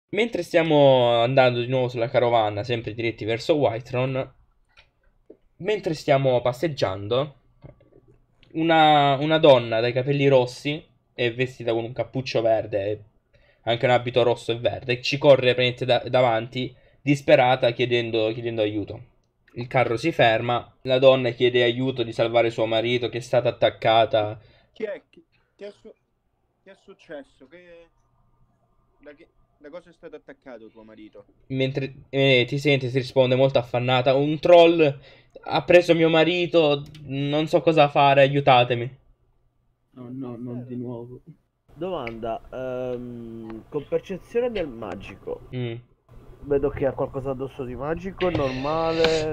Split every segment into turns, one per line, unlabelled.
Mentre stiamo andando di nuovo sulla carovana, sempre diretti verso Whiterun, mentre stiamo passeggiando, una donna dai capelli rossi e vestita con un cappuccio verde e anche un abito rosso e verde, ci corre praticamente davanti, disperata, chiedendo aiuto. Il carro si ferma, la donna chiede aiuto di salvare suo marito che è stata attaccata.
Chi è? Che è successo? Da cosa è stato attaccato tuo marito?
Mentre ti sente, si risponde molto affannata. Un troll ha preso mio marito, non so cosa fare, aiutatemi.
No, no, non di nuovo.
Domanda, con percezione del magico,
Mm.
vedo che ha qualcosa addosso di magico, è normale?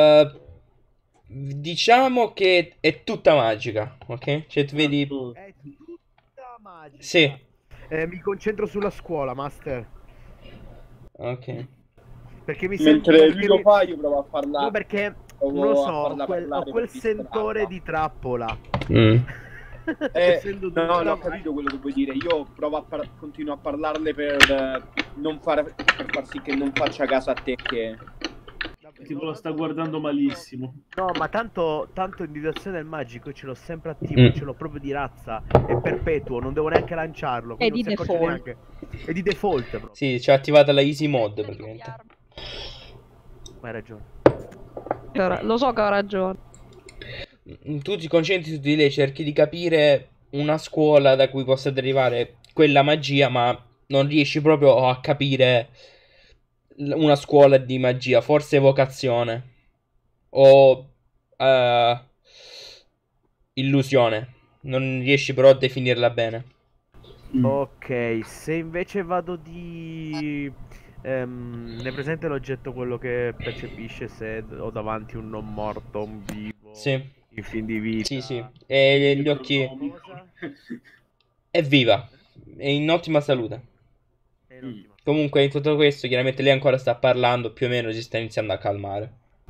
Diciamo che è tutta magica, ok? Cioè, tu vedi.
È tutta magica.
Sì,
Mi concentro sulla scuola, master.
ok.
Perché mi sento...
Mentre lui lo fa, io provo a parlare.
No, perché,
Provo
non lo
a
so,
farla
ho
parlare
quel
per
sentore
distrarla.
di trappola.
Mm.
Essendo
No,
tutta
no, ho capito quello che vuoi dire. Io provo continuo a parlarle per non per far sì che non faccia caso a te che...
Tipo, la sta guardando malissimo.
No, ma tanto individuazione del magico ce l'ho sempre attivo, ce l'ho proprio di razza, è perpetuo, non devo neanche lanciarlo.
È
quindi
di
non si accorge
default.
neanche. È di default proprio.
Sì, c'è attivata la easy mode praticamente.
Ma hai ragione.
Lo so che ho ragione.
Tu ti concentri su di lei, cerchi di capire una scuola da cui possa derivare quella magia, ma non riesci proprio a capire una scuola di magia, forse evocazione o illusione. Non riesci però a definirla bene.
Ok, se invece vado di... ne presente l'oggetto quello che percepisce se ho davanti un non morto, un vivo,
Sì,
in fin di vita.
sì, sì. E gli occhi...
Cosa?
È viva, è in ottima salute.
È l'ultima.
Comunque in tutto questo chiaramente lei ancora sta parlando, più o meno si sta iniziando a calmare.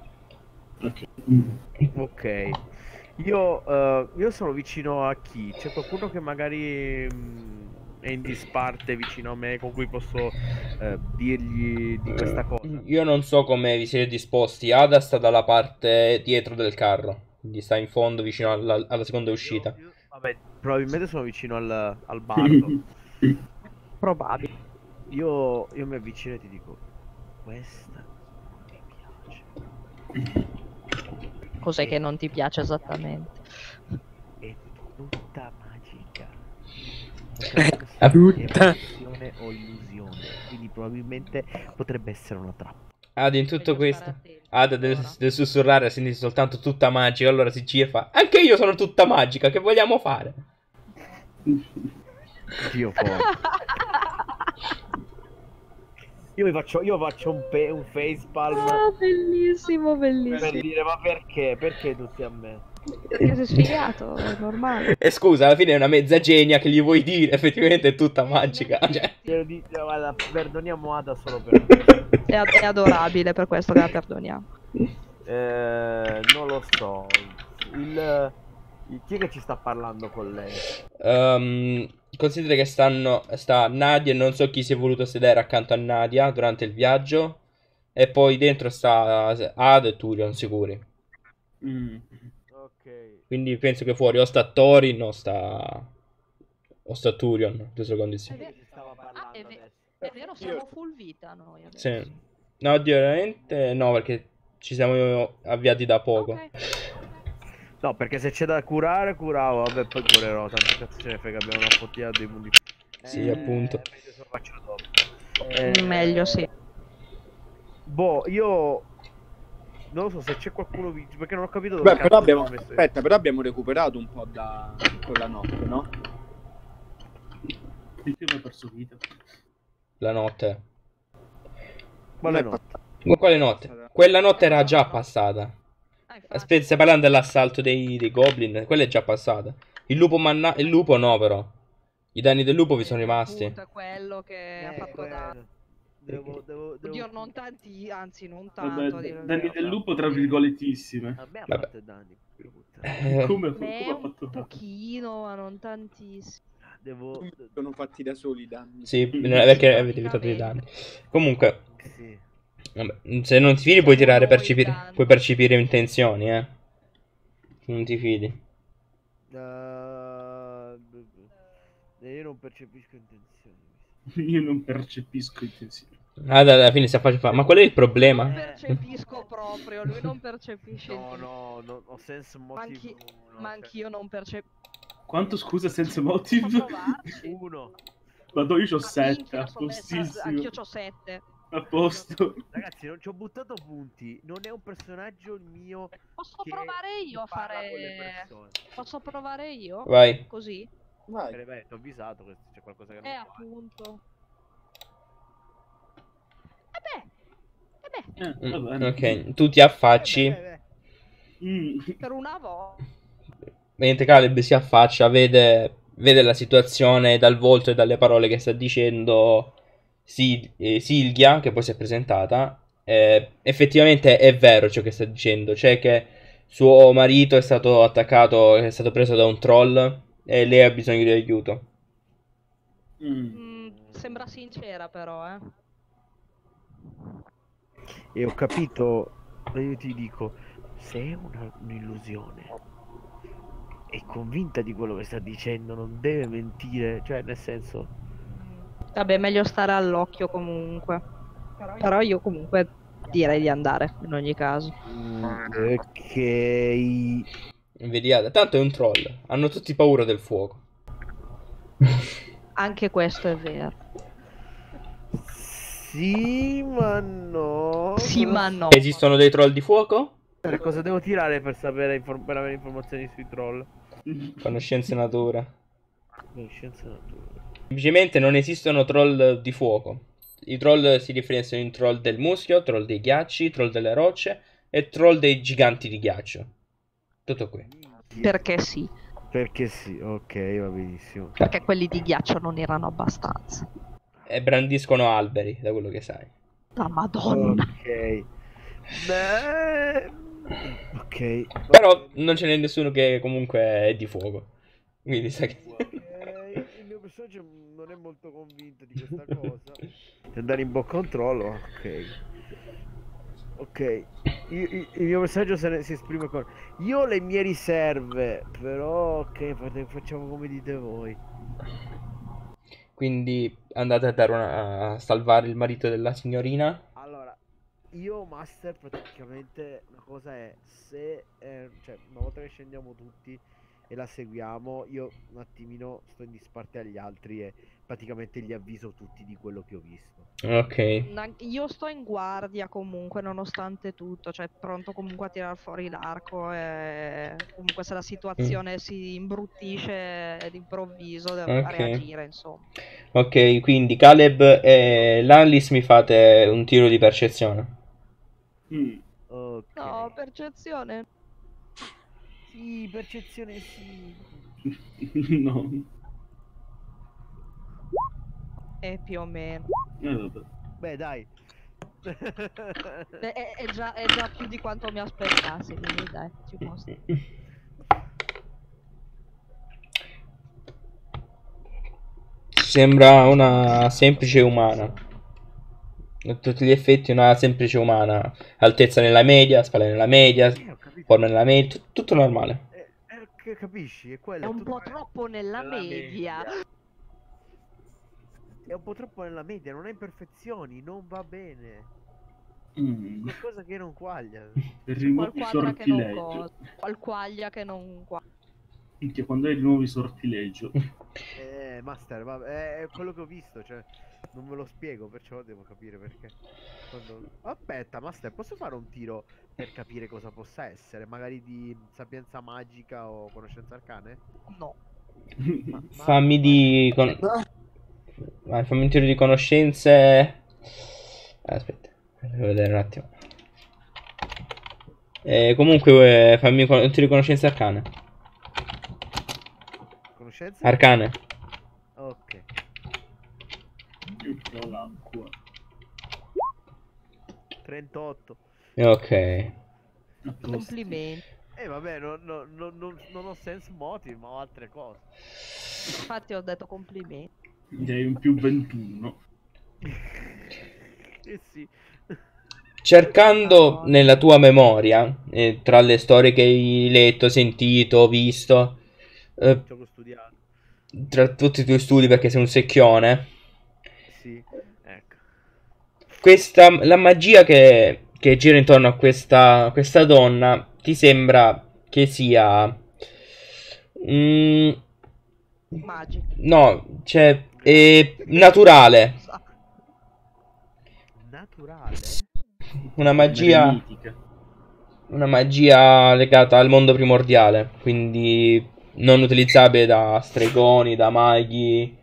Ok. Io sono vicino a chi? C'è qualcuno che magari è in disparte vicino a me con cui posso dirgli di questa cosa?
Io non so come vi siete disposti. Ada sta dalla parte dietro del carro, quindi sta in fondo vicino alla seconda uscita.
Vabbè, probabilmente sono vicino al bardo.
Probabile.
Io mi avvicino e ti dico, questa mi piace.
Cos'è che non ti piace esattamente?
È tutta magica. Non capisco se è emozione o illusione, quindi probabilmente potrebbe essere una trappola.
Ada in tutto
Meglio
questo.
stare attenti,
Ada
allora.
del sussurrare senti soltanto tutta magica. Allora si gira e fa: anche io sono tutta magica. Che vogliamo fare?
Dio fuori. Io faccio un facepalm
Ah, bellissimo,
per
bellissimo.
dire ma perché? Perché tutti a me?
Perché sei sfigato, è normale.
E scusa, alla fine è una mezza genia che gli vuoi dire. Effettivamente è tutta magica. Cioè.
Guarda, perdoniamo Ada solo per questo.
È adorabile, per questo che la perdoniamo.
Non lo so. Chi è che ci sta parlando con lei?
Considera che sta Nadia e non so chi si è voluto sedere accanto a Nadia durante il viaggio. E poi dentro sta Ada e Turion sicuri.
Ok.
Quindi penso che fuori o sta Thorin o sta Turion. Due secondi sì.
Chi ci stava
Ah,
parlando adesso?
è vero, siamo full vita noi adesso.
Sì. No, oddio, veramente no, perché ci siamo avviati da poco.
Ok.
No, perché se c'è da curare, curavo. Vabbè, poi curerò. Tanto cazzo ce ne frega, abbiamo una fottina dei punti.
Sì, appunto.
Meglio se lo faccio dopo.
Meglio sì.
Boh, io non lo so se c'è qualcuno perché non ho capito dove
Beh, però
cazzo sono messo.
aspetta, però abbiamo recuperato un po' da quella notte, no?
Il film ha perso vita.
La notte.
Quale
Non è
notte?
Ma quale notte? Quella notte era già passata.
Ah, infatti.
Aspetta, stai parlando dell'assalto dei goblin? Quella è già passata. Il lupo no, però. I danni del lupo vi sono rimasti.
Appunto, è quello che ha fatto danno.
Devo...
Oddio, non tanti, anzi non
Vabbè,
tanto. a dire il
danni
vero.
del lupo tra virgolettissime.
A me ha
Vabbè.
fatto danni. Porca puttana.
Come
Beh,
ha
un
fatto danni?
pochino, ma non tantissimo.
Sono fatti da soli i danni.
Sì, perché avete evitato i danni. Comunque,
Sì.
vabbè, se non ti fidi puoi tirare
Noi
percepire,
danni.
puoi percepire intenzioni, eh. Se non ti fidi.
Io non percepisco intenzioni.
Io non percepisco intenzioni.
Ah, alla fine si affaccia fa. Ma qual è il problema?
Non percepisco proprio, lui non percepisce
No,
il
no, no, ho senso motivo.
ma anch'io non percepisco.
Quanto scusa senza
Posso
motive?
provarci?
Uno.
Vado io c'ho 7,
Minchia,
a postissimo.
anch'io c'ho 7.
A posto.
Ragazzi, non ci ho buttato punti. Non è un personaggio mio.
Posso
che
provare io a
parla con le
fare.
persone.
Posso provare io?
Vai.
Così?
Vai.
Beh, ti ho avvisato che c'è qualcosa che non va.
Appunto.
Va bene.
Ok, tu ti affacci.
Per una volta.
Mentre Caleb si affaccia, vede la situazione dal volto e dalle parole che sta dicendo Silvia, che poi si è presentata. Effettivamente è vero ciò che sta dicendo, cioè che suo marito è stato attaccato, è stato preso da un troll e lei ha bisogno di aiuto.
Sembra sincera però, eh.
E ho capito, io ti dico, se è un'illusione, è convinta di quello che sta dicendo, non deve mentire, cioè nel senso...
Vabbè, meglio stare all'occhio comunque. Però io comunque direi di andare, in ogni caso.
Ok...
Invidiata, tanto è un troll, hanno tutti paura del fuoco.
Anche questo è vero.
Sì, ma no...
Sì, ma no.
Esistono dei troll di fuoco?
Cosa devo tirare per sapere per avere informazioni sui troll?
Conoscenze natura.
Scienza natura.
Semplicemente non esistono troll di fuoco. I troll si differenziano in troll del muschio, troll dei ghiacci, troll delle rocce e troll dei giganti di ghiaccio. Tutto qui.
Perché sì.
Perché sì, ok, va benissimo.
Perché quelli di ghiaccio non erano abbastanza.
E brandiscono alberi, da quello che sai.
La Madonna.
Ok. Beh... Ok.
Però non ce n'è nessuno che comunque è di fuoco. Quindi sai che...
Ok, il mio personaggio non è molto convinto di questa cosa. Di andare in bocca controllo, ok. Ok, il mio personaggio si esprime con... Io ho le mie riserve, però ok, facciamo come dite voi.
Quindi andate a dare a salvare il marito della signorina.
Allora, io master praticamente una cosa è se cioè una volta che scendiamo tutti e la seguiamo, io un attimino sto in disparte agli altri e praticamente li avviso tutti di quello che ho visto.
Ok.
Io sto in guardia comunque, nonostante tutto, cioè pronto comunque a tirar fuori l'arco e comunque se la situazione si imbruttisce d'improvviso a
Ok.
reagire, insomma.
Ok, quindi Caleb e Lanlis mi fate un tiro di percezione.
Ok.
No, percezione.
Sì, percezione sì.
No.
Più o meno.
Vabbè.
Beh, dai.
È già più di quanto mi aspettassi, quindi dai, ci può stare.
Sembra una semplice umana. A tutti gli effetti una semplice umana. Altezza nella media, spalle nella media,
Ho capito.
forma nella media, tutto normale.
Che capisci? È
È
quello.
un po' troppo nella media.
È un po' troppo nella media, non ha imperfezioni, non va bene. Qualcosa che non quaglia.
Per i nuovi
Qualquadra che non
sortileggi.
cosa. Qualquaglia che non qua.
Minchia, quando hai di nuovi sortileggio.
Master, è quello che ho visto, cioè non me lo spiego, perciò devo capire perché. Aspetta, Master, posso fare un tiro per capire cosa possa essere? Magari di sapienza magica o conoscenza arcane?
No.
Fammi fammi un tiro di conoscenze. Aspetta, devo vedere un attimo. Comunque, fammi un tiro di conoscenze arcane.
Conoscenza?
Arcane.
Ok.
Io l'acqua.
38.
Ok.
Complimenti.
Vabbè, non ho sense motive, ma ho altre cose.
Infatti ho detto complimenti.
Direi un più 21.
Sì.
Cercando
No.
nella tua memoria, tra le storie che hai letto, sentito, visto,
Ci ho studiato.
tra tutti i tuoi studi perché sei un secchione,
Sì, ecco.
la magia che gira intorno a questa donna ti sembra che sia...
Magico.
no, cioè, è naturale.
Naturale?
Una
Mitica.
magia legata al mondo primordiale, quindi non utilizzabile da stregoni, da maghi,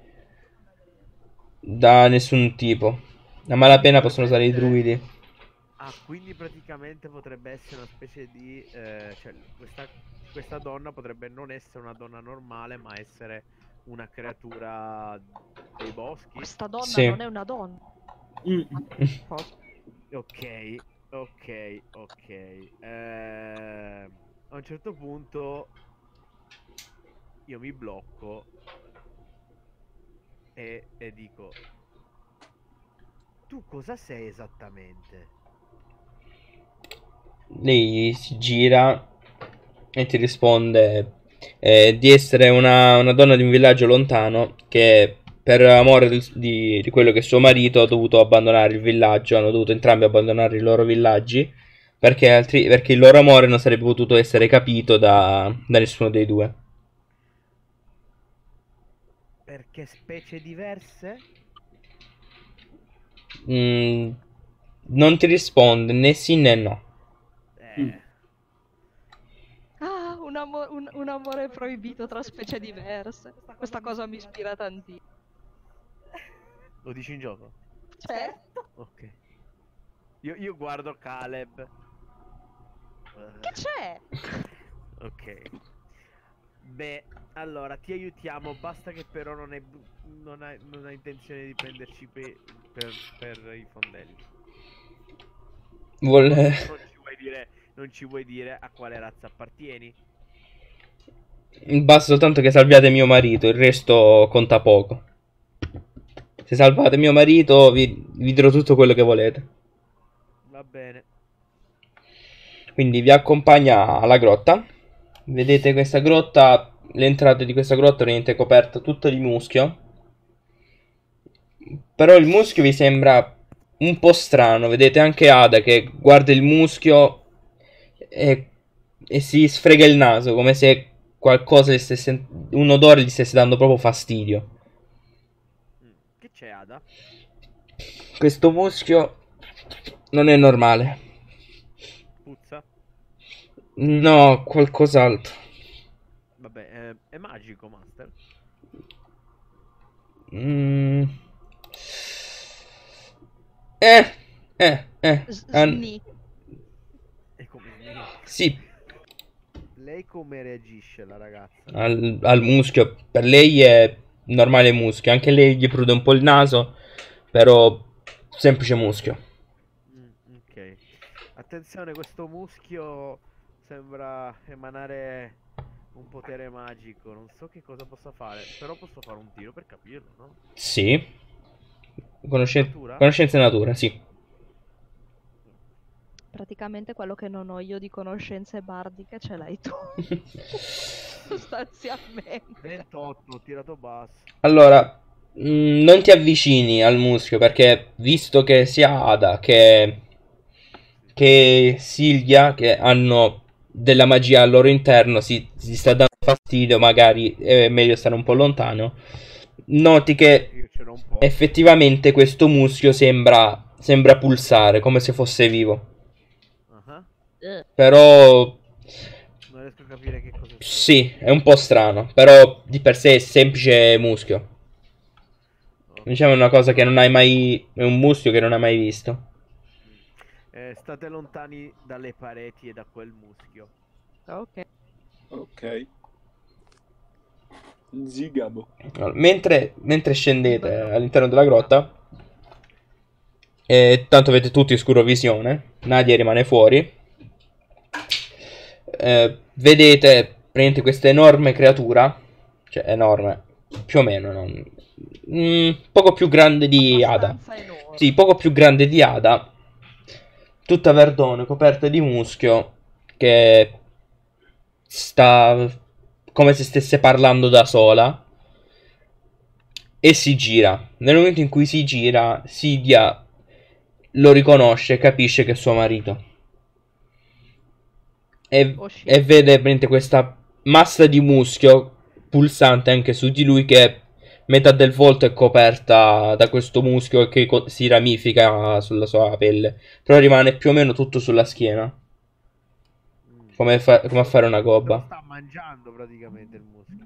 da nessun tipo. A malapena possono usare i druidi.
Ah, quindi praticamente potrebbe essere una specie di... cioè, questa donna potrebbe non essere una donna normale, ma essere una creatura dei boschi.
Questa donna
Sì.
non è una donna. Cosa?
Ok. A un certo punto io mi blocco e dico: tu cosa sei esattamente?
Lei si gira e ti risponde di essere una donna di un villaggio lontano che per amore di quello che è suo marito ha dovuto abbandonare il villaggio, hanno dovuto entrambi abbandonare i loro villaggi perché il loro amore non sarebbe potuto essere capito da nessuno dei due.
Perché specie diverse?
Non ti risponde né sì né no.
Ah, un amore proibito tra specie diverse. Questa cosa mi ispira tantissimo.
Lo dici in gioco?
Certo.
Ok. Io guardo Caleb.
Che c'è?
Ok. Beh, allora ti aiutiamo, basta che però non hai intenzione di prenderci per i fondelli. Non ci vuoi dire a quale razza appartieni?
Basta soltanto che salviate mio marito, il resto conta poco. Se salvate mio marito, vi dirò tutto quello che volete.
Va bene.
Quindi vi accompagna alla grotta. Vedete questa grotta, l'entrata di questa grotta è coperta tutta di muschio. Però il muschio vi sembra un po' strano. Vedete anche Ada che guarda il muschio e si sfrega il naso come se qualcosa un odore gli stesse dando proprio fastidio.
Che c'è, Ada?
Questo muschio non è normale.
Puzza?
No, qualcos'altro.
Vabbè, è magico, Master.
Sni.
È come...
Sì,
Lei come reagisce, la ragazza?
al muschio. Per lei è normale muschio. Anche lei gli prude un po' il naso. Però semplice muschio.
Ok. Attenzione, questo muschio sembra emanare un potere magico. Non so che cosa possa fare, però posso fare un tiro per capirlo, no?
Sì.
Natura?
Conoscenza natura, sì.
Praticamente quello che non ho io di conoscenze bardiche ce l'hai tu. Sostanzialmente.
28, ho tirato basso.
Allora, non ti avvicini al muschio perché visto che sia Ada che Silvia, che hanno della magia al loro interno, si sta dando fastidio, magari è meglio stare un po' lontano. Noti che
Io ce l'ho un po'.
effettivamente questo muschio sembra pulsare come se fosse vivo. Però
Non riesco a capire che cosa sia.
sì, è un po' strano, però di per sé è semplice muschio. Diciamo una cosa che non hai mai, è un muschio che non hai mai visto.
State lontani dalle pareti e da quel muschio.
Ok. Zigabo.
Allora, mentre scendete all'interno della grotta, tanto avete tutti oscurovisione, Nadia rimane fuori. vedete praticamente questa enorme creatura, cioè enorme, più o meno, poco più grande di Ada.
Abbastanza enorme.
Sì, poco più grande di Ada, tutta verdone, coperta di muschio, che sta come se stesse parlando da sola e si gira. Nel momento in cui si gira, Sidia lo riconosce e capisce che è suo marito.
Oh shit.
E vede praticamente questa massa di muschio pulsante anche su di lui, che metà del volto è coperta da questo muschio che si ramifica sulla sua pelle, però rimane più o meno tutto sulla schiena, come a fare una
Lo
gobba.
sta mangiando praticamente il muschio.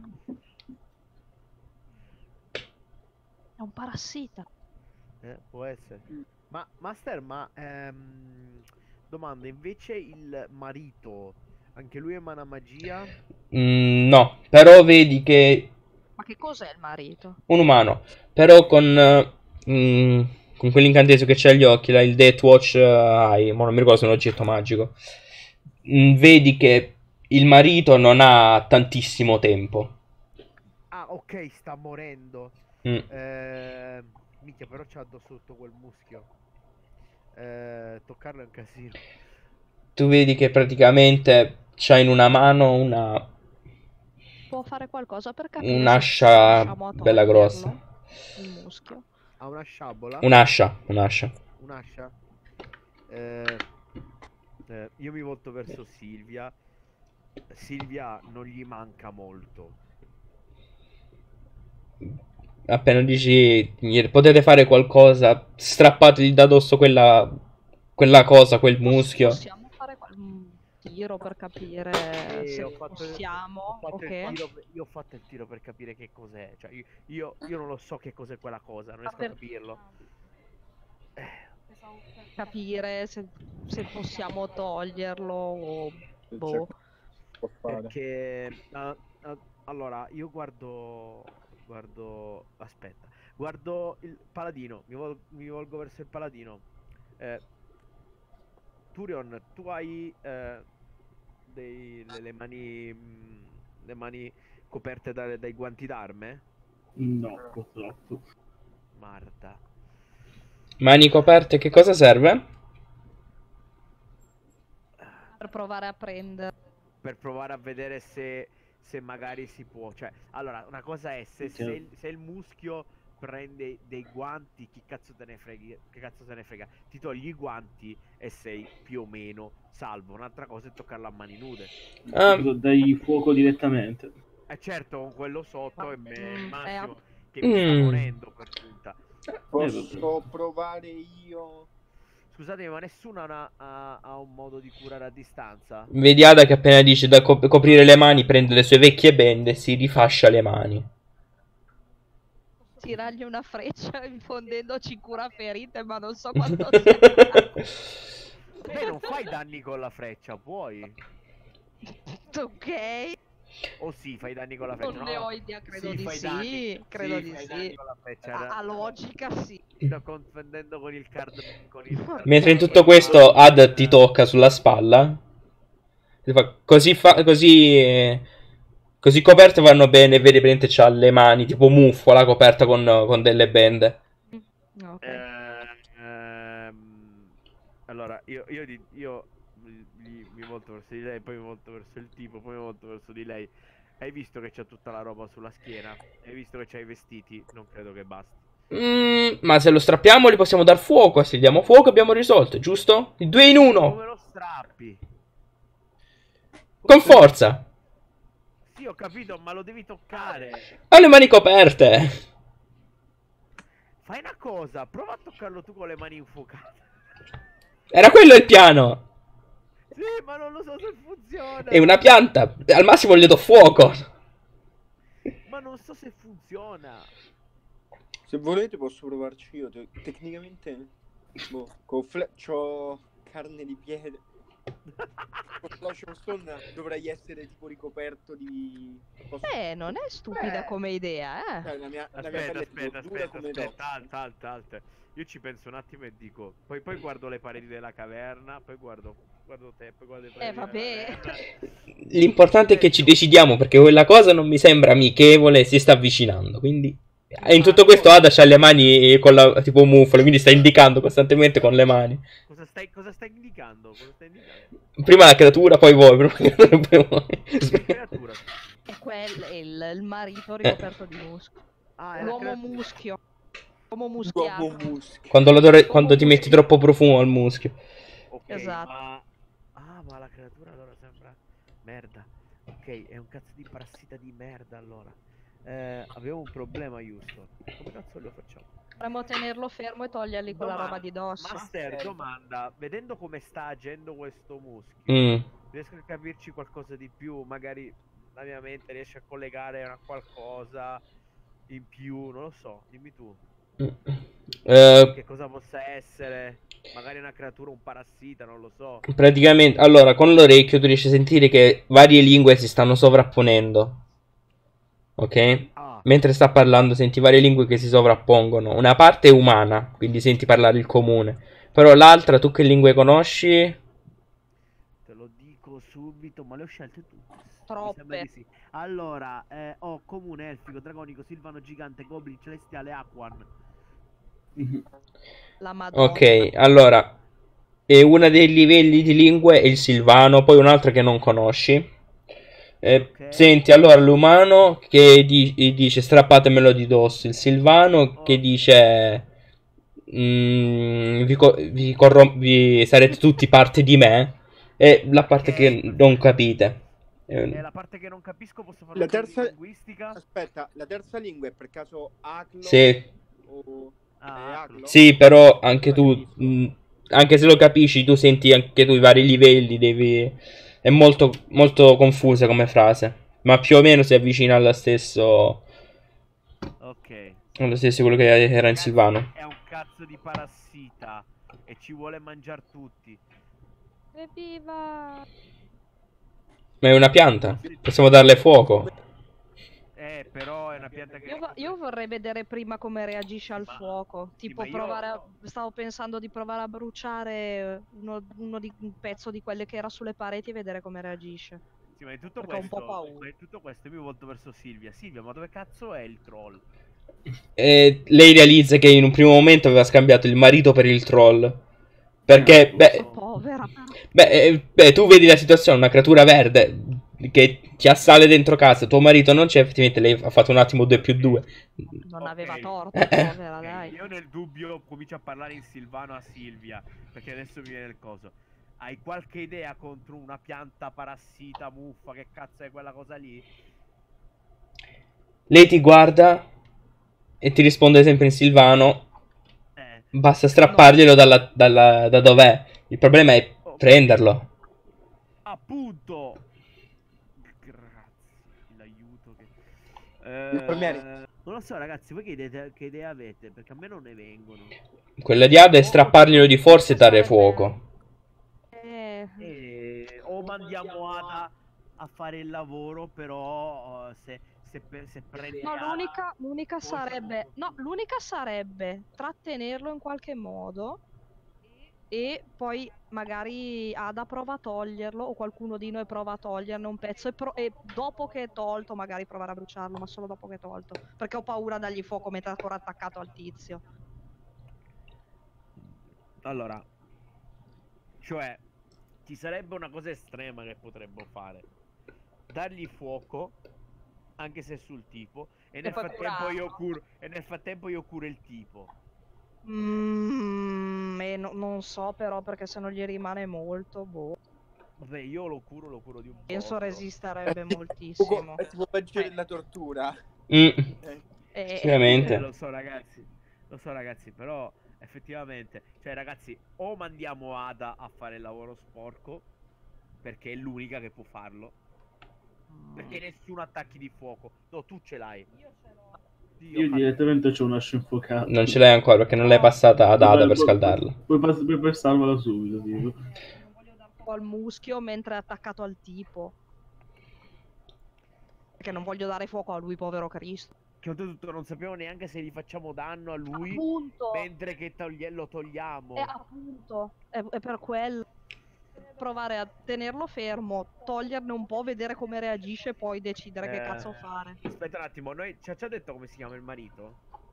È un parassita.
Può essere. Ma Master, domanda, invece il marito, anche lui emana magia?
No, però vedi che
Ma che cos'è il marito?
un umano, però con quell'incantesimo che c'ha agli occhi, là, il Death Watch Eye, ma non mi ricordo se è un oggetto magico. Vedi che il marito non ha tantissimo tempo.
Ah, ok, sta morendo.
Mm.
Minchia, però c'ha addosso tutto quel muschio. Toccarlo è un casino.
Tu vedi che praticamente c'ha in una mano una
Può fare qualcosa per capire se
un'ascia
riusciamo a
bella grossa.
toglierlo, il muschio.
Ha una sciabola?
Un'ascia.
Un'ascia? Io mi volto verso Silvia. Silvia non gli manca molto.
Appena dici potete fare qualcosa, strappategli da dosso quella cosa, quel muschio.
Possiamo fare un tiro per capire se
Ho fatto
possiamo,
il
ok?
tiro io ho fatto il tiro per capire che cos'è. Cioè, io non lo so che cos'è quella cosa, non riesco a capirlo.
Capire se possiamo toglierlo o boh.
Può fare.
Perché allora io guardo aspetta, guardo il paladino, mi volgo verso il paladino. Turion, tu hai le mani coperte dai guanti d'arme?
No, purtroppo.
Marta.
Mani coperte, che cosa serve?
Per provare a prendere.
Per provare a vedere se magari si può. Cioè, allora, una cosa è se il muschio prende dei guanti, chi cazzo te ne frega? Che cazzo te ne frega? Ti togli i guanti e sei più o meno salvo. Un'altra cosa è toccarlo a mani nude.
Dai fuoco direttamente.
Certo, con quello sotto è massimo che
Mm.
mi sta morendo per punta.
Posso provare io?
Scusatemi, ma nessuno ha un modo di curare a distanza?
Vedi Ada che appena dice da coprire le mani, prende le sue vecchie bende e si rifascia le mani.
Tirargli una freccia infondendoci cura ferite, ma non so quanto sia.
Beh, non fai danni con la freccia, puoi?
Ok.
O sì, fai danni con la freccia?
Non ne ho idea, credo
Sì,
di
fai
sì.
danni.
Credo
Sì,
di
fai danni
sì.
con la freccia.
A logica sì.
Ti sto confondendo con il card.
Mentre in tutto questo Ada ti tocca sulla spalla. Ti fa, così coperte vanno bene. Vedi praticamente c'ha le mani tipo muffola coperta con delle bende.
Ok.
Allora, io mi volto verso di lei, poi mi volto verso il tipo, poi mi volto verso di lei. Hai visto che c'ha tutta la roba sulla schiena? Hai visto che c'ha i vestiti? Non credo che basti.
Ma se lo strappiamo gli possiamo dar fuoco. Se gli diamo fuoco abbiamo risolto, giusto? Il 2 in 1.
Come lo strappi?
Con forza.
Sì, ho capito, ma lo devi toccare.
Ha le mani coperte.
Fai una cosa, prova a toccarlo tu con le mani infuocate.
Era quello il piano.
Sì, ma non lo so se funziona.
È una pianta. Al massimo gli do fuoco.
Ma non so se funziona.
Se volete posso provarci io. Tecnicamente, boh, c'ho carne di piede. Con l'Ocean Stone dovrei essere tipo ricoperto di...
Non è stupida come idea,
Cioè, la mia
Aspetta,
pelle è
aspetta,
tipo dura
aspetta,
come
aspetta, alta. Io ci penso un attimo e dico, poi guardo le pareti della caverna, poi guardo te, poi guardo le pareti della
vabbè.
caverna.
L'importante è che ci decidiamo, perché quella cosa non mi sembra amichevole, si sta avvicinando, quindi... E in tutto questo Ada c'ha le mani con la, tipo mufole, quindi sta indicando costantemente con le mani.
Cosa stai indicando?
Prima la creatura, poi voi. Prima la creatura, poi voi.
Che creatura?
È il marito ricoperto di muschio.
Ah, è la
L'uomo
creatura.
muschio. L'uomo muschiato.
uomo muschio.
Quando ti metti troppo profumo al muschio.
Ok,
Esatto.
ma la creatura allora sembra merda. Ok, è un cazzo di parassita di merda allora. Avevo un problema, Houston. Come cazzo lo facciamo?
Dovremmo tenerlo fermo e togliergli quella roba di dosso.
Master, domanda, vedendo come sta agendo questo muschio,
Mm.
riesco a capirci qualcosa di più? Magari la mia mente riesce a collegare a qualcosa in più, non lo so, dimmi tu. Che cosa possa essere? Magari una creatura, un parassita, non lo so.
Praticamente, allora, con l'orecchio tu riesci a sentire che varie lingue si stanno sovrapponendo. Ok? Mentre sta parlando senti varie lingue che si sovrappongono. Una parte è umana, quindi senti parlare il comune. Però l'altra, tu che lingue conosci?
Te lo dico subito, ma le ho scelte tutte.
Troppe.
Mi sembra di sì. Allora, ho comune, elfico, dragonico, silvano, gigante, goblin, celestiale, aquan.
La Madonna.
Ok, allora, e una dei livelli di lingue è il silvano, poi un'altra che non conosci.
Ok.
Senti, allora, l'umano che dice strappatemelo di dosso, il silvano che dice vi sarete tutti parte di me, e la parte che non capite.
La parte che non capisco posso farlo
La
con
terza...
linguistica?
Aspetta, la terza lingua è per caso Aclo?
Sì.
O...
Aclo?
Sì, però anche tu, anche se lo capisci, tu senti anche tu i vari livelli, è molto, molto confusa come frase, ma più o meno si avvicina allo stesso,
Ok.
allo stesso quello che era in silvano.
È un cazzo di parassita e ci vuole mangiare tutti.
Evviva!
Ma è una pianta, possiamo darle fuoco.
Però è una pianta che...
Io vorrei vedere prima come reagisce al fuoco. Tipo
ma io-
provare stavo pensando di provare a bruciare un pezzo di quelle che era sulle pareti e vedere come reagisce.
Sì, ma in tutto
Perché ho un po'
questo,
paura.
ma in tutto questo io mi volto verso Silvia. Silvia, ma dove cazzo è il troll?
E lei realizza che in un primo momento aveva scambiato il marito per il troll. Perché,
Povera.
beh, tu vedi la situazione, una creatura verde che ti assale dentro casa, tuo marito non c'è, effettivamente lei ha fatto un attimo 2+2.
Non aveva
Ok.
torto, povera, dai.
Io nel dubbio comincio a parlare in silvano a Silvia, perché adesso mi viene il coso. Hai qualche idea contro una pianta parassita, muffa, che cazzo è quella cosa lì?
Lei ti guarda e ti risponde sempre in silvano. Basta strapparglielo da dov'è. Il problema è prenderlo.
Appunto. Grazie, l'aiuto
Infermieri.
non lo so, ragazzi, voi che idee avete? Perché a me non ne vengono.
Quella di Ada è strapparglielo di forza e dare fuoco.
O mandiamo Ada a fare il lavoro, però se prende
No,
Ada,
l'unica sarebbe. No, l'unica sarebbe trattenerlo in qualche modo. E poi magari Ada prova a toglierlo, o qualcuno di noi prova a toglierne un pezzo, e dopo che è tolto magari provare a bruciarlo, ma solo dopo che è tolto, perché ho paura dargli fuoco mentre è ancora attaccato al tizio.
Allora, cioè, ci sarebbe una cosa estrema che potremmo fare: dargli fuoco, anche se sul tipo, e nel frattempo io curo il tipo.
Non so però, perché se non gli rimane molto, boh.
Vabbè, io lo curo di un po'.
Penso resisterebbe moltissimo.
È tipo peggio della tortura.
Sicuramente.
Lo so ragazzi, però effettivamente, cioè ragazzi, o mandiamo Ada a fare il lavoro sporco, perché è l'unica che può farlo, perché nessuno attacchi di fuoco. No, tu ce l'hai.
Io direttamente c'ho una ascia infuocata.
Non ce l'hai ancora perché non l'hai passata ad Ada per scaldarla.
Puoi passarmela subito, tipo.
fuoco al muschio mentre è attaccato al tipo. Perché non voglio dare fuoco a lui, povero Cristo.
Che oltretutto non sappiamo neanche se gli facciamo danno a lui,
Appunto.
mentre che lo togliamo.
Appunto. È per quello. Provare a tenerlo fermo, toglierne un po', vedere come reagisce e poi decidere che cazzo fare.
Aspetta un attimo, ci ha detto come si chiama il marito?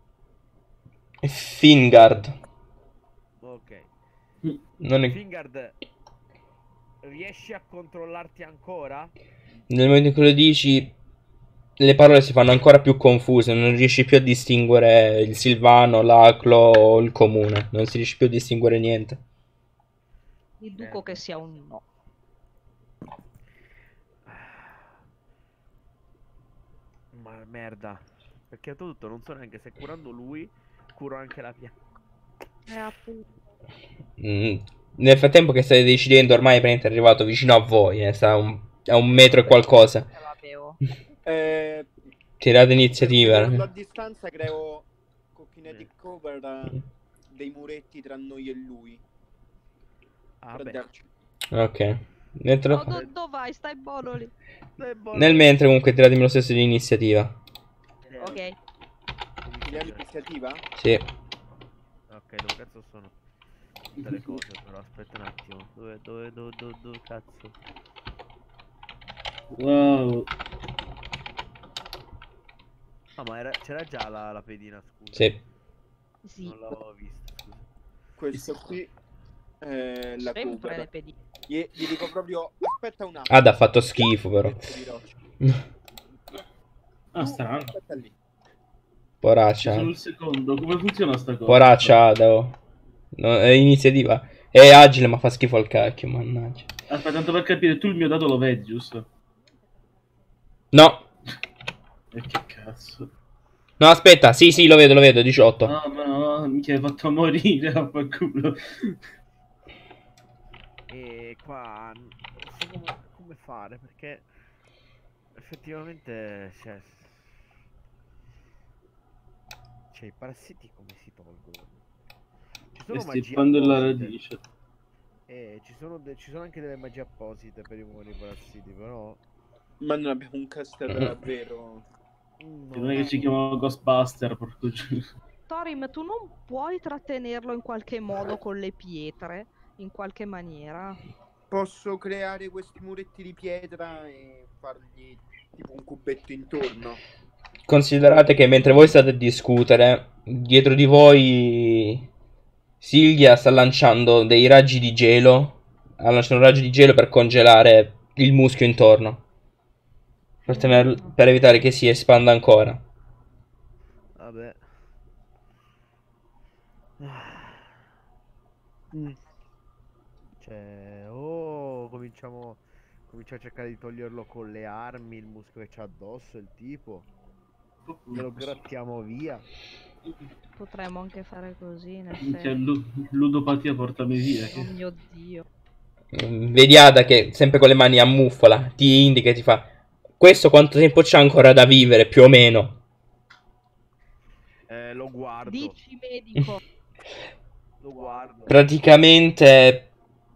Fingard.
Ok.
Non è...
Fingard, riesci a controllarti ancora?
Nel momento in cui lo dici, le parole si fanno ancora più confuse. Non riesci più a distinguere il Silvano, l'Aclo o il comune. Non si riesce più a distinguere niente.
Deduco che sia un no.
Ma merda. Perché oltretutto non so neanche se curando lui, curo anche la pianta.
Appunto.
Nel frattempo che state decidendo, ormai è arrivato vicino a voi. Sta a un metro e qualcosa. Tirate iniziativa.
Per a distanza creo con kinetic cover dei muretti tra noi e lui.
Ok. Mentre...
No, dove vai? Stai buono lì.
Nel mentre comunque tiratemi lo stesso di iniziativa.
Ok.
L'iniziativa?
Sì.
Ok, dove cazzo sono? Tutte le cose, però aspetta un attimo. Dove cazzo?
Wow.
Ah, ma c'era già la pedina, scusa.
Sì.
Sì.
Non l'avevo vista, scusa.
Questo qui è la
Sempre
cover.
le pedine.
Gli dico proprio, aspetta un attimo.
Ha fatto schifo però.
Ah, strano.
Aspetta lì.
Poraccia.
Sul secondo, come funziona sta cosa?
Poraccia Ada, oh. No, è iniziativa. È agile ma fa schifo al cacchio, mannaggia.
Aspetta, tanto per capire, tu il mio dato lo vedi, giusto?
No.
E che cazzo?
No, aspetta, sì, lo vedo, 18.
No, no, mi hai fatto morire, vaffanculo.
E qua non so come fare, perché effettivamente cioè i parassiti come si tolgono? Ci sono magie
Estirpando la
apposite.
radice.
Ci sono anche delle magie apposite per rimuovere i parassiti, però
Ma non abbiamo un caster davvero.
Non è che ci chiamano Ghostbuster, porco giù.
Thorim, tu non puoi trattenerlo in qualche modo con le pietre, in qualche maniera.
Posso creare questi muretti di pietra e fargli tipo un cubetto intorno.
Considerate che mentre voi state a discutere, dietro di voi Silvia sta lanciando dei raggi di gelo. Ha lanciato un raggio di gelo per congelare il muschio intorno. Per evitare che si espanda ancora.
vabbè. Cioè, cominciamo a cercare di toglierlo con le armi, il muschio che c'ha addosso, il tipo. Lo grattiamo via.
Potremmo anche fare così, in
Minchia,
effetti.
ludopatia portami via.
Oh mio Dio.
Vedi Ada che sempre con le mani a muffola ti indica e ti fa: questo quanto tempo c'ha ancora da vivere, più o meno?
Lo guardo.
Dici medico.
Lo guardo.
Praticamente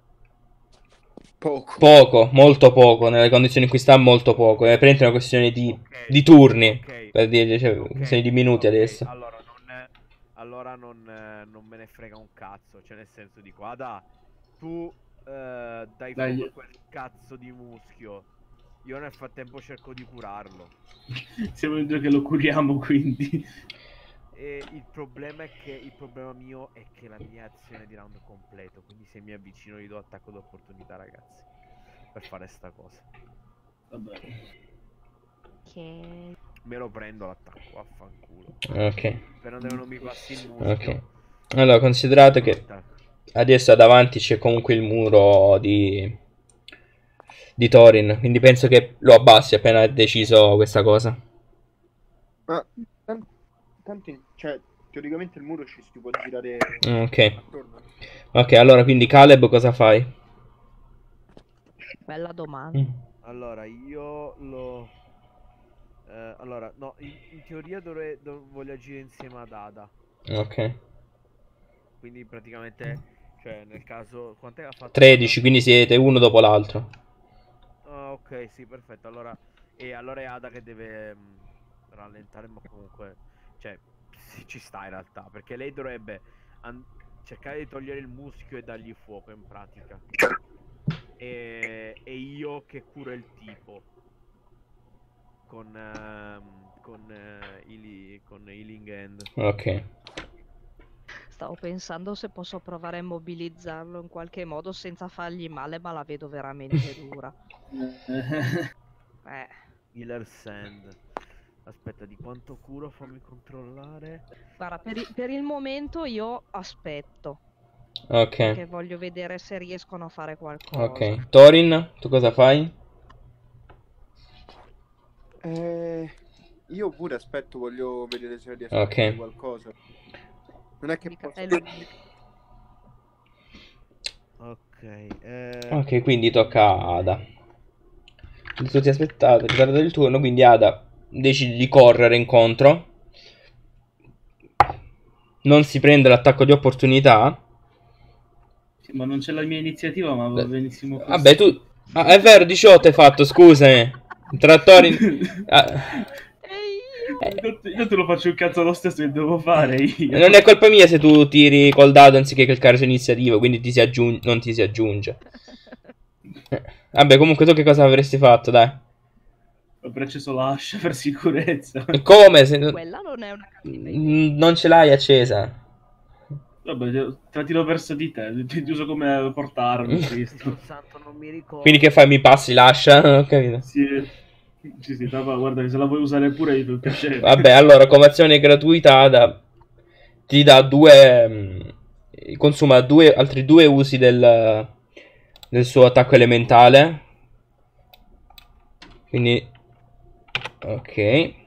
poco, molto poco. Nelle condizioni in cui sta, molto poco. È praticamente una questione di turni.
Ok.
Per dire, cioè, questione di minuti adesso.
Allora non me ne frega un cazzo. Cioè, nel senso, dico, Ada, tu dai fuoco a quel cazzo di muschio. Io nel frattempo cerco di curarlo.
Siamo in due che lo curiamo, quindi.
E il problema mio è che la mia azione è di round completo. Quindi se mi avvicino gli do attacco d'opportunità, ragazzi, per fare sta cosa.
Vabbè.
Ok.
Me lo prendo l'attacco, vaffanculo.
Ok.
Spero che non mi passi il muschio.
Ok. Allora, considerate che adesso davanti c'è comunque il muro di Thorin. Quindi penso che lo abbassi appena hai deciso questa cosa.
Ma tanto, cioè, teoricamente il muro ci si può girare
Ok.
attorno.
Ok, allora quindi Caleb cosa fai?
Bella domanda.
Allora, io lo... allora, no, in teoria voglio agire insieme ad Ada.
Ok.
Quindi praticamente Cioè, nel caso, quant'è ha fatto?
13, quindi siete uno dopo l'altro.
Ah, ok, sì, perfetto. Allora è Ada che deve rallentare, ma comunque, cioè, sì, ci sta in realtà, perché lei dovrebbe cercare di togliere il muschio e dargli fuoco in pratica. E io che curo il tipo con Healing Hand.
Ok.
Stavo pensando se posso provare a immobilizzarlo in qualche modo senza fargli male, ma la vedo veramente dura. Eh,
Healer Sand. Aspetta, di quanto curo? Fammi controllare.
guarda, per il momento io aspetto,
Ok.
perché voglio vedere se riescono a fare qualcosa.
Ok. Thorin, tu cosa fai?
Io pure aspetto, voglio vedere se riesco a
Ok.
fare qualcosa. Non è che
Mica-
posso...
è l'unico.
Ok,
Ok, quindi tocca a Ada. Tutti aspettate, che tarda il turno, quindi Ada decide di correre incontro. Non si prende l'attacco di opportunità.
Sì, ma non c'è la mia iniziativa, ma va benissimo così.
Vabbè, tu... Ah, è vero, 18 hai fatto, scusami. Trattori...
E io?
Io te lo faccio il cazzo lo stesso che devo fare io.
Non è colpa mia se tu tiri col dado anziché cliccare su iniziativa, quindi non ti si aggiunge. Vabbè, comunque tu che cosa avresti fatto, dai?
Ho preso l'ascia per sicurezza.
E come?
Quella non è una cattiva idea.
Non ce l'hai accesa.
Vabbè, te la tiro verso di te, ti uso come portarmi, Cristo.
Dio santo, non mi ricordo.
Quindi che fai? Mi passi l'ascia? Ho capito.
Sì, guarda che se la vuoi usare pure io per piacere.
Vabbè, allora, come azione gratuita ti dà consuma altri due usi del suo attacco elementale. Quindi, ok.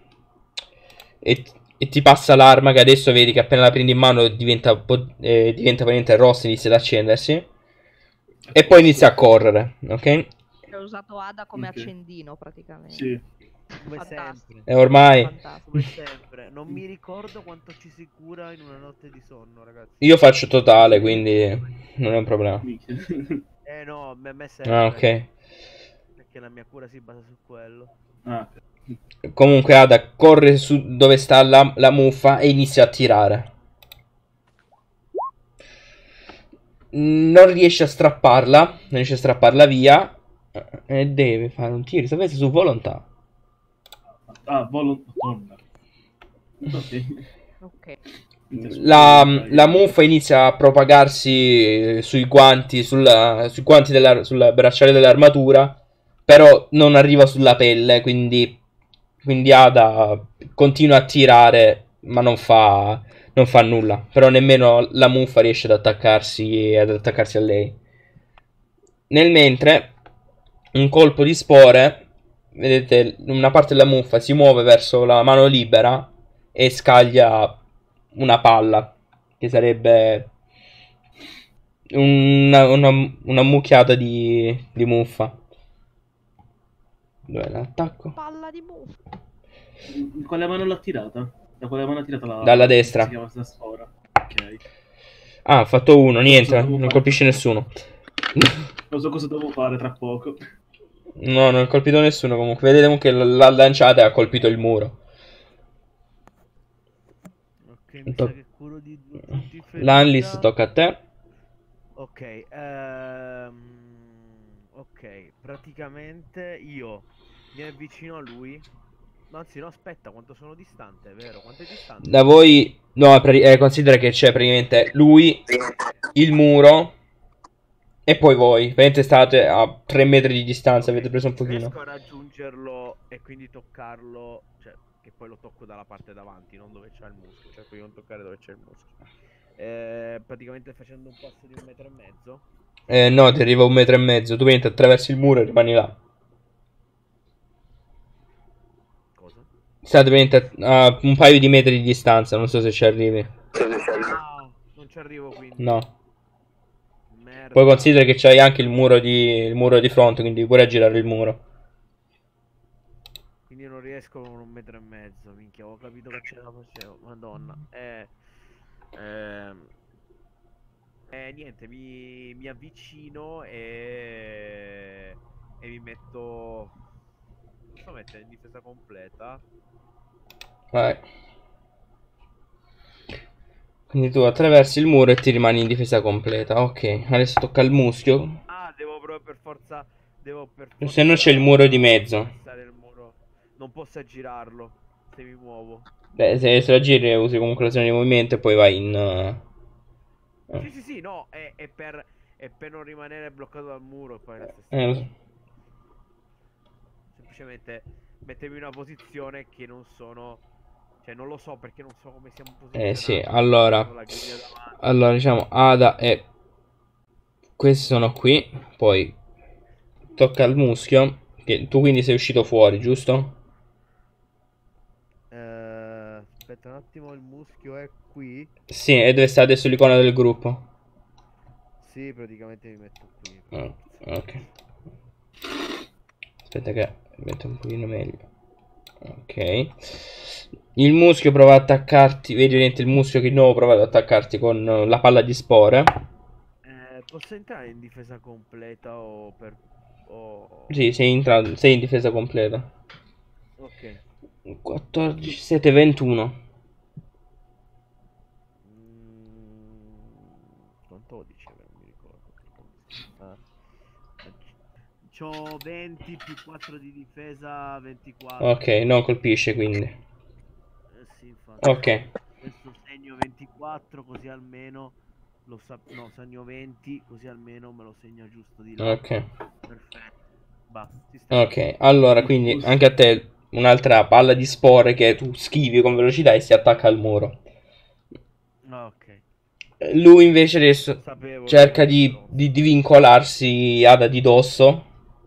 E ti passa l'arma che adesso vedi che appena la prendi in mano diventa veramente rossa, inizia ad accendersi. E poi inizia a correre, ok?
Ho usato Ada come
Ok.
accendino praticamente.
Sì.
Come
Fantastico.
sempre.
E ormai
Fantastico.
Come sempre. Non mi ricordo quanto ci si cura in una notte di sonno, ragazzi.
io faccio totale, quindi non è un problema.
Minchia.
No, a me serve.
Ah, ok.
Perché la mia cura si basa su quello.
Ah,
Comunque Ada corre su dove sta la muffa e inizia a tirare. Non riesce a strapparla. Non riesce a strapparla via. E deve fare un tiro. Sapete su volontà.
Madonna. Ok.
Ok.
La muffa inizia a propagarsi sui guanti, sui guanti sul bracciale dell'armatura. Però non arriva sulla pelle. Quindi Ada continua a tirare, ma non fa nulla. Però nemmeno la muffa riesce ad attaccarsi a lei. Nel mentre, un colpo di spore, vedete, una parte della muffa si muove verso la mano libera e scaglia una palla, che sarebbe una mucchiata di muffa. Dov'è l'attacco?
Palla di muffa.
In quale mano l'ha tirata? Da quale mano ha tirata la...
Dalla destra.
Si chiama sta spora. Ok.
Ah, ha fatto uno, niente,
Cosa devo
non
fare?
colpisce nessuno.
Non so cosa devo fare tra poco.
No, non ha colpito nessuno comunque. Vedete comunque l'ha lanciata e ha colpito il muro.
Ok, mi
To-
sa che curo di due punti ferita.
Lanlis, tocca a te.
Ok, ok, praticamente io mi avvicino a lui. Anzi, no, aspetta, quanto sono distante, è vero? Quanto è distante?
Da voi, no, considera che c'è praticamente lui, il muro e poi voi. Praticamente state a 3 metri di distanza, avete preso un pochino.
Riesco a raggiungerlo e quindi toccarlo, cioè che poi lo tocco dalla parte davanti, non dove c'è il muschio, cerco di non toccare dove c'è il muschio. Praticamente facendo un passo di 1,5 metri.
No, ti arriva 1,5 metri. Tu praticamente attraversi il muro e rimani là.
Cosa?
State praticamente a un paio di metri di distanza, non so se ci arrivi.
Ah, non ci arrivo quindi.
No.
Merda.
Poi considera che c'hai anche il muro di fronte, quindi puoi aggirare il muro.
Quindi non riesco con 1,5 metri. Minchia, ho capito che ce la facevo. Madonna. Niente, mi avvicino e mi metto... Posso mettere in difesa completa?
Vai. Quindi tu attraversi il muro e ti rimani in difesa completa. Ok, adesso tocca al muschio.
Ah, devo proprio per forza...
Se no c'è il muro di mezzo.
passare il muro. Non posso aggirarlo se mi muovo.
Beh, se la giri usi comunque l'azione di movimento e poi vai in...
Sì, no, è per non rimanere bloccato dal muro. Poi è la stessa
lo
cosa.
so.
Semplicemente mettermi in una posizione che non sono... Cioè, non lo so perché non so come siamo posizionati.
Sì, allora...
Con la griglia davanti.
Allora, diciamo, Ada e... Questi sono qui. Poi tocca al muschio. Che tu quindi sei uscito fuori, giusto?
Aspetta un attimo, il muschio è qui.
Sì, e dove sta adesso l'icona del gruppo?
Sì, praticamente mi metto qui.
Ok. Aspetta che metto un pochino meglio. Ok. Il muschio prova ad attaccarti. Vedi niente il muschio che di nuovo prova ad attaccarti con la palla di spore.
Posso entrare in difesa completa o per...
Sì, sei in difesa completa.
Ok.
14, 7, 21.
Quanto dice? Non mi ricordo. C'ho 20 più 4 di difesa, 24.
Ok, non colpisce quindi.
Sì, infatti.
Ok.
Adesso segno 24 così almeno no, segno 20 così almeno me lo segno giusto di là.
Ok.
Perfetto. Basta, ci sta.
Ok, allora quindi anche a te un'altra palla di spore che tu schivi con velocità e si attacca al muro.
Ok.
Lui invece adesso
Sapevo
cerca
che-
di vincolarsi Ada di dosso.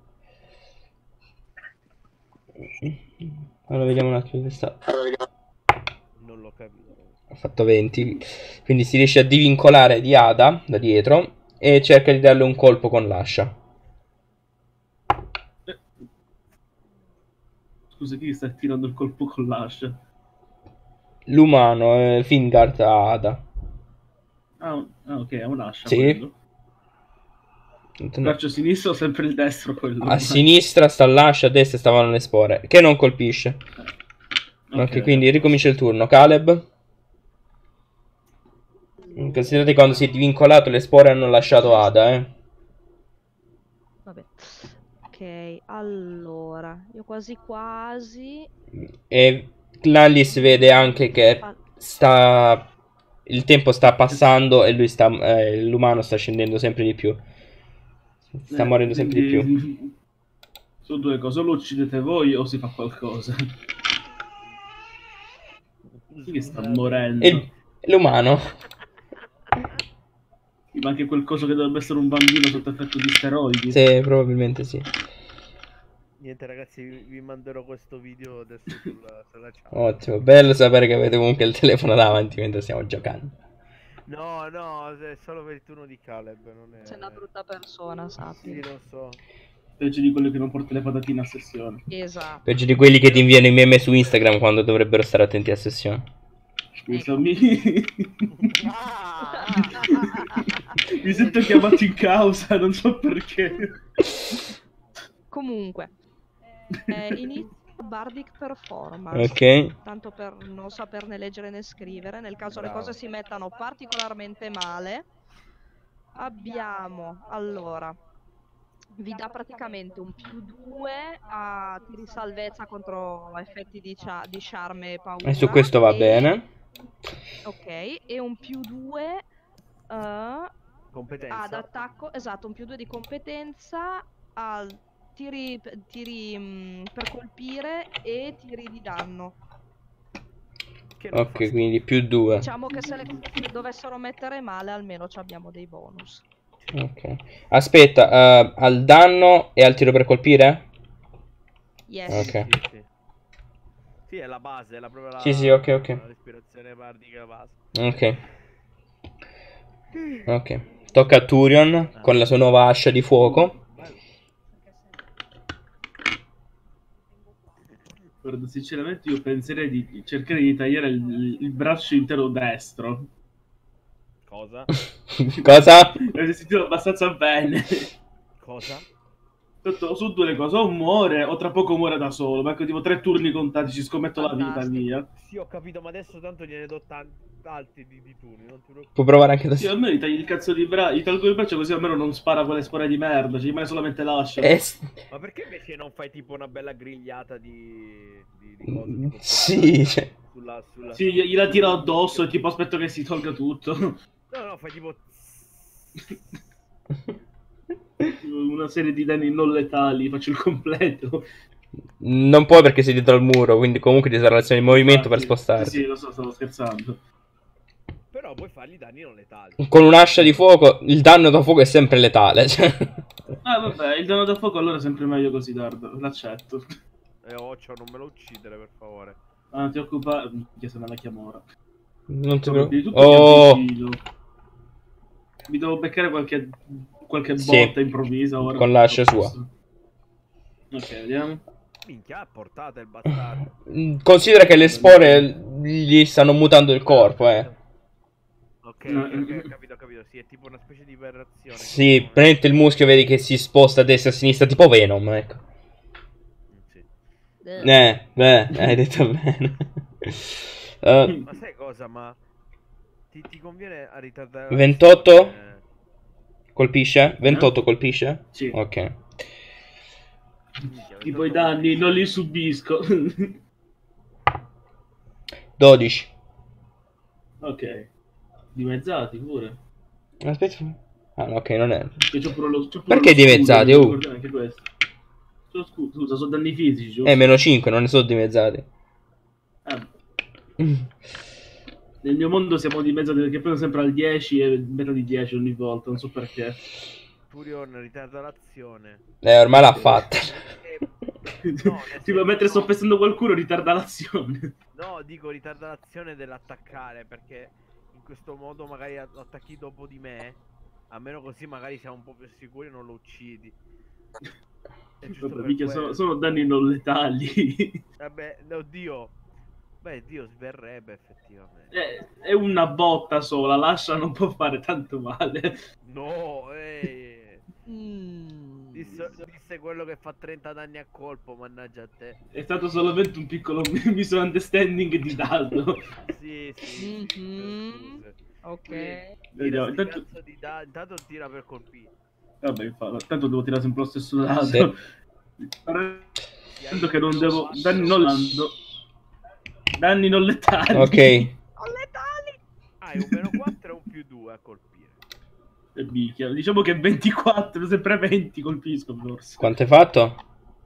Allora vediamo un attimo dove sta.
Non l'ho capito.
Ha fatto 20. Quindi si riesce a divincolare di Ada da dietro e cerca di darle un colpo con l'ascia.
Scusa, chi sta tirando il colpo con l'ascia?
L'umano, Fingard a Ada.
Ok, è un'ascia
Sì.
quello.
No.
Braccio sinistro o sempre il destro quello?
A sinistra sta l'ascia, a destra stavano le spore. Che non colpisce. Ok, quindi ricomincia il turno. Caleb. Considerate quando si è divincolato le spore hanno lasciato Ada,
Vabbè. Ok, allora, io quasi quasi...
E Clanlis vede anche che il tempo sta passando e lui l'umano sta scendendo sempre di più. Sta morendo sempre di più.
Sono due cose, o lo uccidete voi o si fa qualcosa. Chi sta morendo?
L'umano.
Ma anche quel coso che dovrebbe essere un bambino sotto effetto di steroidi.
Sì, probabilmente sì.
Niente ragazzi, vi manderò questo video adesso sulla chat.
Ottimo, bello sapere che avete comunque il telefono davanti mentre stiamo giocando.
No, è solo per il turno di Caleb, non è...
Sei una brutta persona, sappi.
Sì, lo so.
Peggio di quello che non porta le patatine a sessione.
Esatto.
Peggio di quelli che ti inviano i meme su Instagram quando dovrebbero stare attenti a sessione.
Scusami. Mi sento chiamato in causa, non so perché.
Comunque, inizio Bardic Performance.
Ok.
Tanto per non saperne leggere né scrivere, nel caso le cose si mettano particolarmente male. Abbiamo, allora, vi dà praticamente un +2 a tiri salvezza contro effetti di charme e paura.
E su questo va bene.
Ok, e un +2
Competenza.
ad attacco, esatto, un +2 di competenza al tiri per colpire e tiri di danno.
Che non fa
Ok, quindi +2.
Diciamo che se le cose dovessero mettere male, almeno ci abbiamo dei bonus.
Ok. Aspetta, al danno e al tiro per colpire?
Yes.
Ok.
Sì. Sì, è la base, è proprio la...
Sì, ok.
La respirazione bardica base.
Ok. Ok. Tocca a Turion con la sua nuova ascia di fuoco.
Guarda, sinceramente io penserei di cercare di tagliare il braccio intero destro.
Cosa?
Cosa?
Avete sentito abbastanza bene.
Cosa?
Tanto su due le cose, o muore o tra poco muore da solo, perché tipo 3 turni contati ci scommetto la vita
Fantastico.
mia.
Sì, ho capito, ma adesso tanto gliene do tanti di turni, non ti preoccupare.
Può provare anche da
Sì,
solo.
almeno gli tagli il cazzo di braccio, gli tolgo il braccio così almeno non spara quelle spore di merda, ci rimane solamente l'ascia.
Ma perché invece non fai tipo una bella grigliata di cose? Tipo
Sì, cioè.
sulla...
Sì, gliela tiro addosso e tipo aspetto che si tolga tutto.
No, fai tipo...
Una serie di danni non letali, faccio il completo.
Non puoi perché sei dietro al muro, quindi comunque ti sarà l'azione di movimento per
Infatti,
spostarti.
Sì, lo so, stavo scherzando.
Però puoi fargli danni non letali.
Con un'ascia di fuoco, il danno da fuoco è sempre letale. Cioè.
Ah, vabbè, il danno da fuoco allora è sempre meglio così, Dardo, l'accetto.
Occhio, non me lo uccidere, per favore.
Ah, non ti occupare, minchia se me la chiamo ora.
Non ti
Vabbè, di
preoccupare.
tutto mi
Oh,
avvicino. Mi devo beccare qualche
Sì,
botta improvvisa ora.
con l'ascia sua.
Ok, vediamo.
Minchia, a portata il bastardo.
Considera che le spore gli stanno mutando il corpo, eh.
Ok, ho capito. Sì, è tipo una specie di ibernazione.
Sì, prendete il muschio, vedi che si sposta a destra e a sinistra, tipo Venom, ecco.
Sì.
Hai detto bene.
Ma sai cosa, ma... Ti conviene a ritardare...
28? Colpisce? 28 colpisce?
Sì.
Ok.
Minchia,
Tipo i danni non li subisco.
12.
Ok. Dimezzati pure.
Aspetta. Ah, no, ok, non è.
Che c'ho pure c'ho pure
Perché
lo scudo,
dimezzati?
devo
Oh.
ricordare anche questo. Scusa, sono danni fisici, giusto?
Meno 5, non ne sono dimezzati.
Nel mio mondo siamo dimezzati perché prendo sempre al 10 e metà di 10 ogni volta, non so perché.
Turion ritarda l'azione.
Ormai l'ha fatta.
No,
Tipo, mentre sto pensando qualcuno ritarda l'azione.
No, dico ritarda l'azione dell'attaccare, perché in questo modo magari lo attacchi dopo di me, almeno così magari siamo un po' più sicuri e non lo uccidi. È giusto
Vabbè,
per
mica
quello.
sono danni non letali.
Vabbè, oddio. Beh, Dio sverrebbe effettivamente.
È una botta sola, l'ascia non può fare tanto male.
No, disse quello che fa 30 danni a colpo, mannaggia a te.
È stato solamente un piccolo misunderstanding di Daldo.
Sì,
Mhm. Ok.
Vediamo,
Tira
intanto...
cazzo di intanto tira per colpire.
Vabbè, tanto devo tirare sempre lo stesso dado.
Sì.
Tanto che non devo... Danni non lando. Danni non letali.
Ok.
Hai un meno 4 e un più 2 a colpire.
E minchia, diciamo che 24, sempre 20 colpisco forse.
Quanto hai fatto?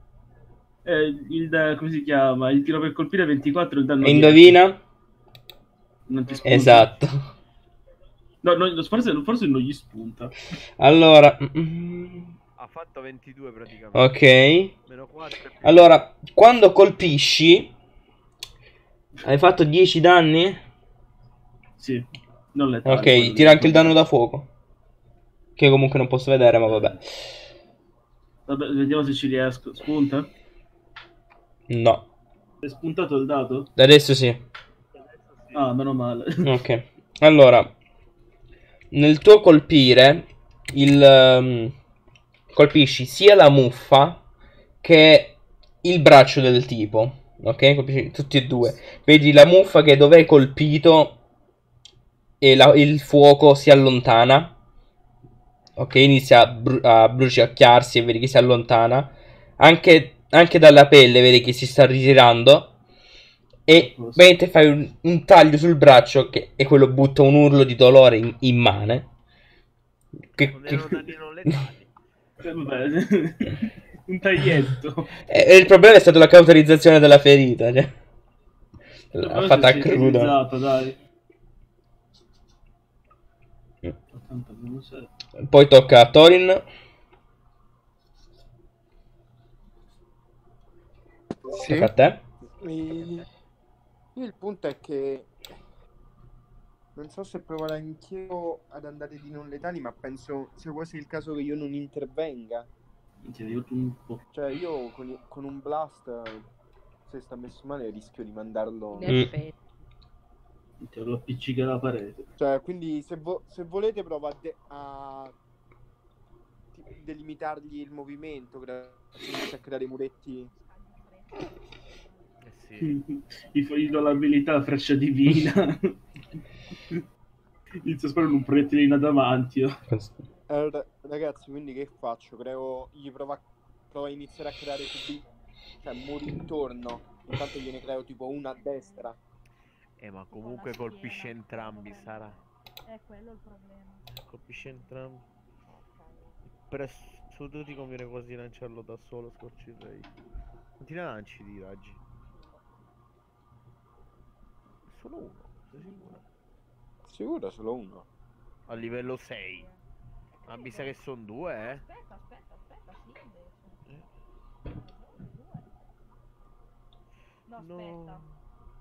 Come si chiama? Il tiro per colpire è 24, il danno
E indovina?
non ti spunta.
Esatto.
No, forse non gli spunta.
Allora.
Ha fatto 22 praticamente.
Ok.
Meno 4 e più.
Allora, quando colpisci, hai fatto 10 danni?
Sì, non letale.
Ok, tira anche il danno da fuoco. Che comunque non posso vedere, ma vabbè.
Vabbè, vediamo se ci riesco. Spunta?
No.
È spuntato il dado?
Adesso sì.
Ah, meno male.
Ok. Allora, nel tuo colpire, colpisci sia la muffa che il braccio del tipo. Ok? Colpisci tutti e due. Vedi la muffa che dove hai colpito e il fuoco si allontana. Ok, inizia a bruciacchiarsi e vedi che si allontana. Anche dalla pelle vedi che si sta ritirando. E mentre fai un taglio sul braccio e quello butta un urlo di dolore immane.
Non erano danni non letali.
Vabbè, un taglietto.
E il problema è stato la cauterizzazione della ferita. Cioè. L'ha fatta
Si è
cruda.
utilizzato, dai. 80 meno 7.
Poi tocca a Thorin.
Sì.
Tocca a te.
Il punto è che non so se provare anch'io ad andare di non letali, ma penso sia quasi il caso che io non intervenga.
Ti aiuto un po'.
Cioè io con un blast, se sta messo male, rischio di mandarlo.
In effetti.
Te lo appiccica alla parete.
Cioè, quindi se volete provo a delimitargli il movimento, inizia a creare i muretti.
Sì.
Gli do l'abilità freccia divina. Inizio a sparare un proiettile in adamantio.
Ragazzi, quindi che faccio? Provo a iniziare a creare cubi, cioè muri intorno. Intanto gliene creo tipo una a destra.
Ma comunque colpisce entrambi, Sara.
È quello il problema.
Colpisce entrambi. Per su tu ti conviene quasi lanciarlo da solo, Scorci Ray. Non ti lanci di raggi. Solo uno, sei sicuro?
Sicuro, solo uno.
A livello 6. Ma mi sa che sono due, eh?
Aspetta, sì invece. No,
No.
aspetta.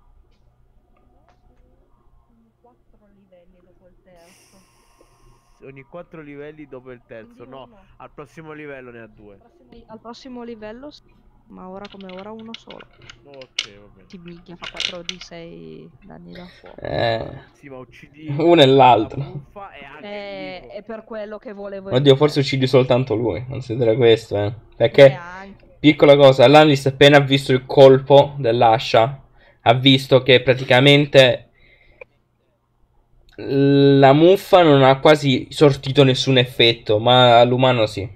4 livelli dopo il terzo.
Ogni 4 livelli dopo il terzo,
Quindi
no.
uno.
Al prossimo livello ne ha 2.
Al prossimo livello sì, ma ora come ora uno solo.
Ok, va bene.
Ti minchia, fa 4 d6 danni da fuoco.
Sì, ma uccidi
Uno e l'altro.
la buffa e anche il vivo.
È per quello che volevo
Oddio,
evitare.
forse uccidi soltanto lui. Considera questo,
E
Perché,
anche.
piccola cosa, Lannis appena ha visto il colpo dell'ascia, ha visto che praticamente la muffa non ha quasi sortito nessun effetto, ma all'umano sì.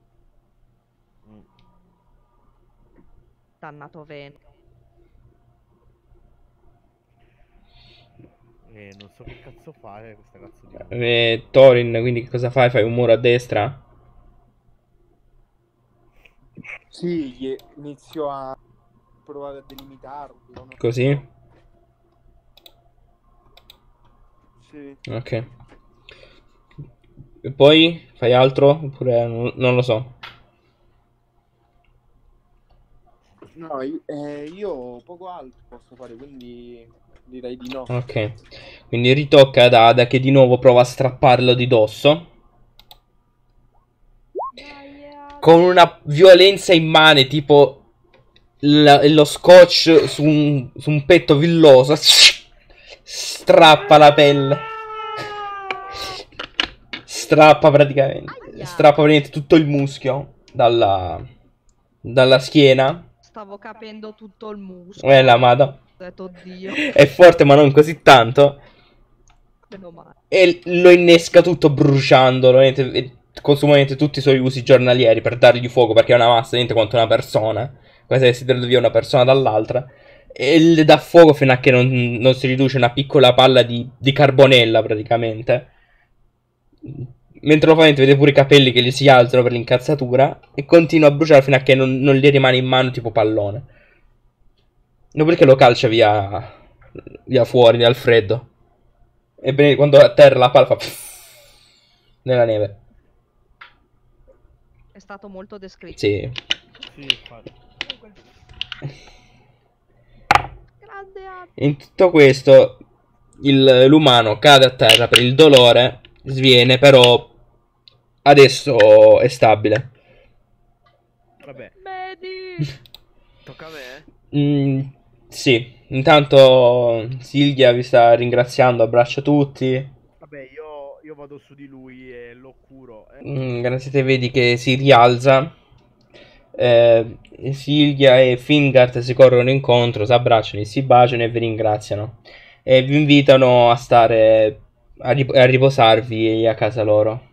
Dannato vento.
Non so che cazzo fare questa cazzo di...
Thorin, quindi che cosa fai? Fai un muro a destra?
Sì, inizio a provare a delimitarlo. non so.
Così?
Sì.
Ok. E poi fai altro? Oppure non lo so.
No, io poco altro posso fare, quindi direi di no.
Ok. Quindi ritocca ad Ada che di nuovo prova a strapparlo di dosso. Con una violenza immane, tipo lo scotch su un petto villoso. Strappa la pelle. Strappa praticamente tutto il muschio dalla schiena.
Stavo capendo tutto il muschio.
La madonna.
Ho detto, oddio,
È forte ma non così tanto.
meno male.
E lo innesca tutto bruciandolo. E consuma tutti i suoi usi giornalieri per dargli fuoco, perché è una massa, niente quanto una persona. Quasi si tira via una persona dall'altra. E le dà fuoco fino a che non si riduce una piccola palla di carbonella praticamente. Mentre lo fa, vede pure i capelli che gli si alzano per l'incazzatura. E continua a bruciare fino a che non gli rimane in mano tipo pallone. Dopodiché lo calcia via fuori dal freddo. E quando atterra la palla fa nella neve.
È stato molto descritto.
Sì.
Sì, infatti.
Grande Ada.
In tutto questo l'umano cade a terra per il dolore, sviene, però adesso è stabile.
Vabbè,
Medi.
tocca a me?
Sì, intanto Silvia vi sta ringraziando, abbraccia tutti.
Vabbè, io vado su di lui e lo curo.
Grazie a te, vedi che si rialza. Silvia e Fingard si corrono incontro, si abbracciano, si baciano e vi ringraziano. E vi invitano a stare a riposarvi a casa loro.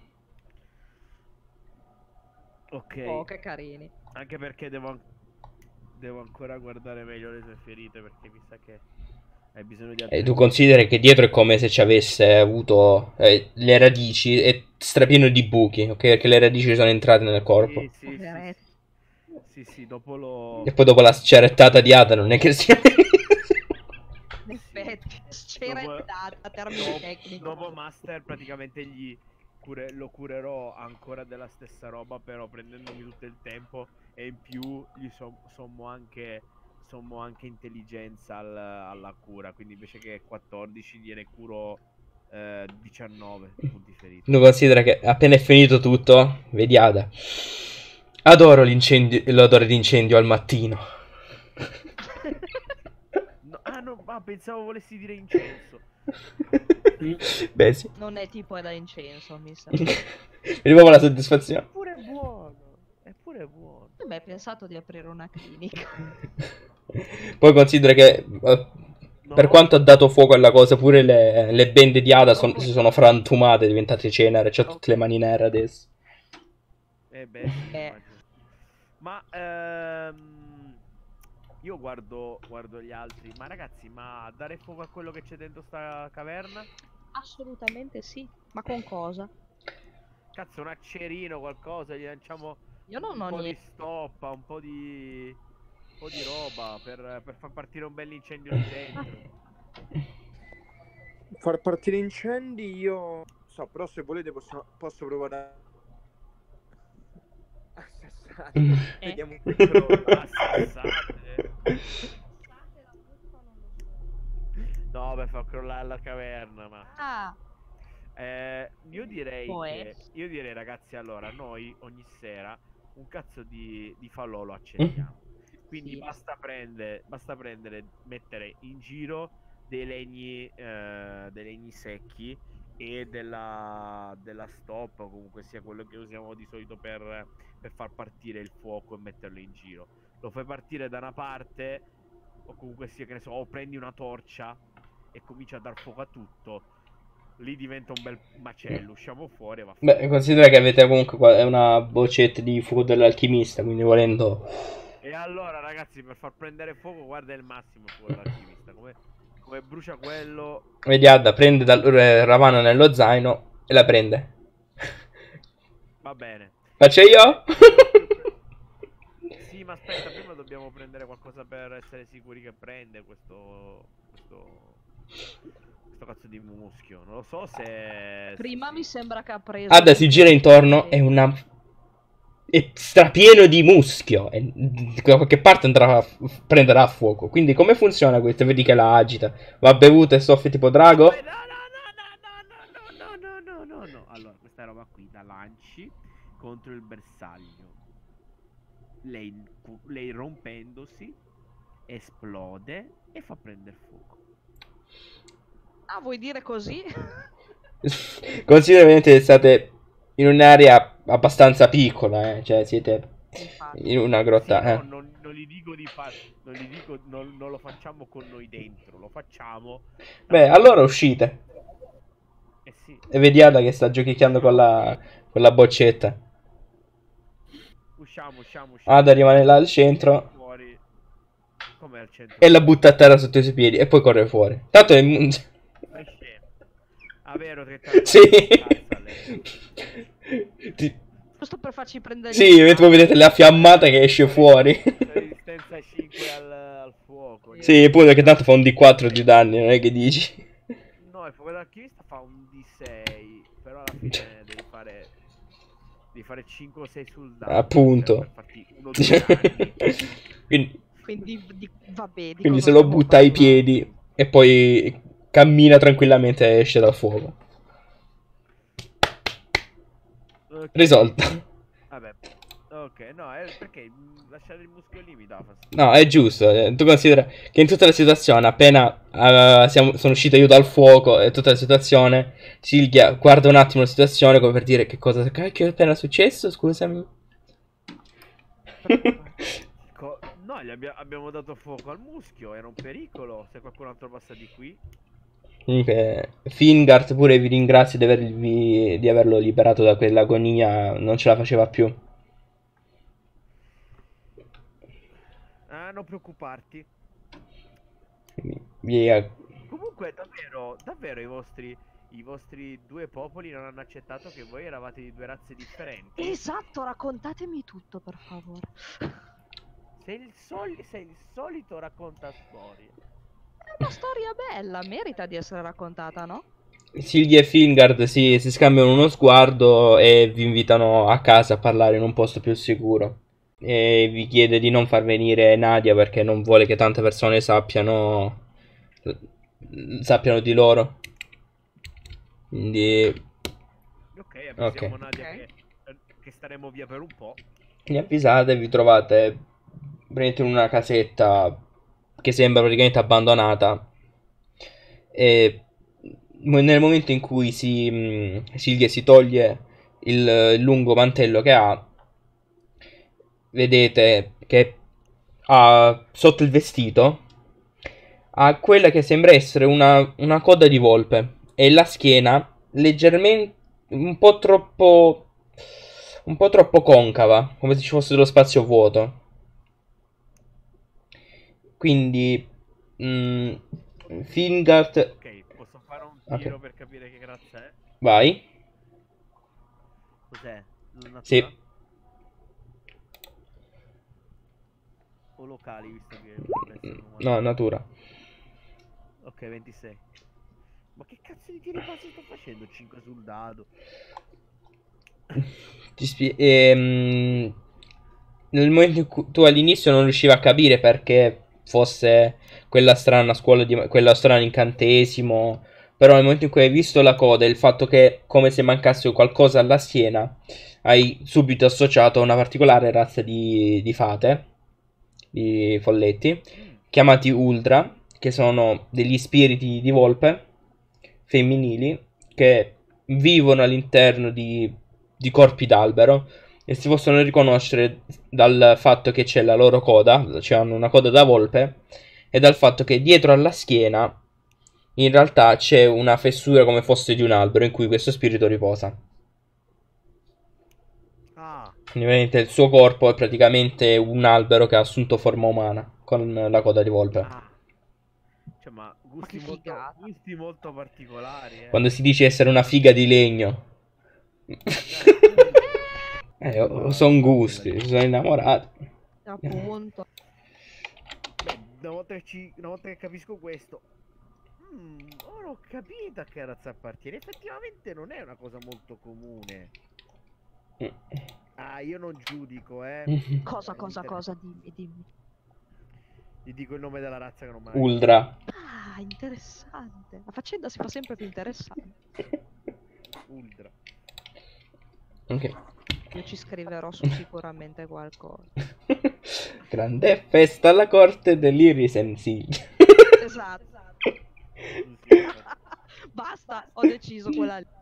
Ok.
Oh, che carini.
Anche perché devo ancora guardare meglio le sue ferite, perché mi sa che hai bisogno di
E tu consideri che dietro è come se ci avesse avuto le radici, è strapieno di buchi, ok? Perché le radici sono entrate nel corpo.
Sì, dopo lo...
E poi dopo la scerrettata di Ada non è che sia...
In effetti, scerrettata, termine tecnico.
Dopo Master praticamente lo curerò ancora della stessa roba, però prendendomi tutto il tempo, e in più gli sommo anche intelligenza alla cura, quindi invece che 14 gliene curo 19 punti feriti.
Tu considera che appena è finito tutto, vedi Ada. Adoro l'odore d'incendio al mattino.
No, pensavo volessi dire incenso.
Beh, sì.
Non è tipo da incenso, mi sa.
Vediamo la soddisfazione.
Eppure è buono. Eppure è buono.
A me hai pensato di aprire una clinica.
Poi considera che per quanto ha dato fuoco alla cosa, pure le bende di Ada si sono frantumate, diventate cenere. C'ha tutte le mani nere adesso.
Beh, sì, immagino. Ma io guardo gli altri. Ma ragazzi, ma dare fuoco a quello che c'è dentro sta caverna?
Assolutamente sì. Ma con cosa?
Cazzo, un accerino, qualcosa, gli lanciamo
Io non
un
ho
po' di
niente.
stoppa, un po' di roba per far partire un bel incendio lì dentro.
Far partire incendi io so, però se volete posso provare a vediamo un piccolo
Assassate. No, per far crollare la caverna, ma
Ah,
io direi
può
che
essere.
io direi, ragazzi, allora noi ogni sera un cazzo di falò lo accendiamo. Quindi
Sì.
basta prendere, mettere in giro dei legni secchi e della stoppa, o comunque sia quello che usiamo di solito per far partire il fuoco e metterlo in giro. Lo fai partire da una parte, o comunque sia, che ne so, o prendi una torcia e cominci a dar fuoco a tutto. Lì diventa un bel macello, usciamo fuori e va fuori.
Beh, considera che avete comunque una boccetta di fuoco dell'alchimista, quindi volendo...
E allora, ragazzi, per far prendere fuoco, guarda il massimo fuoco dell'alchimista. Come brucia quello.
Vedi, Adda prende dal Ravana nello zaino e la prende.
Va bene.
Faccio io?
Sì, ma aspetta, prima dobbiamo prendere qualcosa per essere sicuri che prende questo cazzo di muschio. Non lo so se...
Prima
sì.
mi sembra che ha preso.
Adda si gira intorno, è strapieno di muschio. E da qualche parte prenderà fuoco. Quindi come funziona questo? Vedi che la agita. Va bevuta e soffia tipo drago?
No. Allora, questa roba qui la lanci contro il bersaglio. Lei rompendosi esplode e fa prendere fuoco.
Ah, vuoi dire così?
Considera ovviamente che state in un'area abbastanza piccola, cioè siete
Infatti.
in una grotta.
Sì, no, non gli dico di fare, non lo facciamo con noi dentro, lo facciamo.
Beh, allora uscite.
Sì.
E vedi Ada che sta giochicchiando con la boccetta.
Usciamo.
Ada rimane là al centro.
Fuori. Come al centro?
E la butta a terra sotto i suoi piedi. E poi corre fuori. Tanto è...
È scemo. Ah, vero che tanto
Sì.
Giusto per farci prendere.
Sì, voi vedete la fiammata che esce fuori.
Resistenza 5 al fuoco.
Sì, pure che tanto fa un D4 di danni, non è che dici.
No, il fuoco d'alchimista fa un D6. Però alla fine devi fare 5 o 6 sul danno.
Appunto.
Per farti 1 o 2 danni.
Quindi vabbè.
Quindi se lo butta ai piedi e poi cammina tranquillamente e esce dal fuoco.
Okay.
Risolto.
Vabbè. Ok, no, perché lasciare il muschio lì mi dà fastidio.
No, è giusto. Tu considera che in tutta la situazione, appena sono uscito io dal fuoco e tutta la situazione, Silvia guarda un attimo la situazione come per dire che cosa cacchio è appena successo, scusami.
No, abbiamo dato fuoco al muschio, era un pericolo se qualcun altro passa di qui.
Comunque, Fingard pure vi ringrazio di averlo liberato da quell'agonia, non ce la faceva più.
Non preoccuparti.
Via.
Comunque, davvero i vostri due popoli non hanno accettato che voi eravate di due razze differenti.
Esatto, raccontatemi tutto, per favore.
Sei il solito racconta storie.
È una storia bella, merita di essere raccontata, no?
Silvia e Fingard si scambiano uno sguardo e vi invitano a casa a parlare in un posto più sicuro. E vi chiede di non far venire Nadia perché non vuole che tante persone sappiano di loro. Quindi
Ok, avvisiamo Nadia che staremo via per un po'.
Mi avvisate, vi trovate in una casetta che sembra praticamente abbandonata e nel momento in cui Silvia si toglie il lungo mantello che ha, vedete che ha sotto il vestito ha quella che sembra essere una coda di volpe e la schiena leggermente un po' troppo concava, come se ci fosse dello spazio vuoto. Quindi Fingard,
Ok, posso fare un
Ok.
tiro per capire che razza è?
vai.
Cos'è? Natura?
Sì.
O locali, visto che potrebbe essere un umano.
No, natura.
Ok, 26. Ma che cazzo di tiri base sto facendo? 5 sul dado.
Nel momento in cui tu all'inizio non riuscivi a capire perché fosse quella strana quella strana incantesimo, però nel momento in cui hai visto la coda e il fatto che come se mancasse qualcosa alla schiena, hai subito associato a una particolare razza di fate, di folletti, chiamati Uldra, che sono degli spiriti di volpe femminili che vivono all'interno di corpi d'albero e si possono riconoscere dal fatto che c'è la loro coda, cioè hanno una coda da volpe, e dal fatto che dietro alla schiena in realtà c'è una fessura come fosse di un albero in cui questo spirito riposa.
Ah,
Quindi ovviamente il suo corpo è praticamente un albero che ha assunto forma umana con la coda di volpe.
ah. Cioè, ma gusti,
che
molto,
figata.
gusti molto particolari, eh.
Quando si dice essere una figa di legno. Sono gusti, sono innamorato.
Appunto.
Beh, una volta che capisco questo, ora ho capito a che razza appartiene. Effettivamente non è una cosa molto comune. Ah, io non giudico,
Cosa,
Inter-
dimmi.
Gli dico il nome della razza che non mai.
Uldra.
Ah, interessante. La faccenda si fa sempre più interessante.
Uldra.
Ok.
Io ci scriverò su sicuramente qualcosa.
Grande festa alla corte dell'Iris and Silvia.
Esatto.
Sì,
Basta, ho deciso quella lì.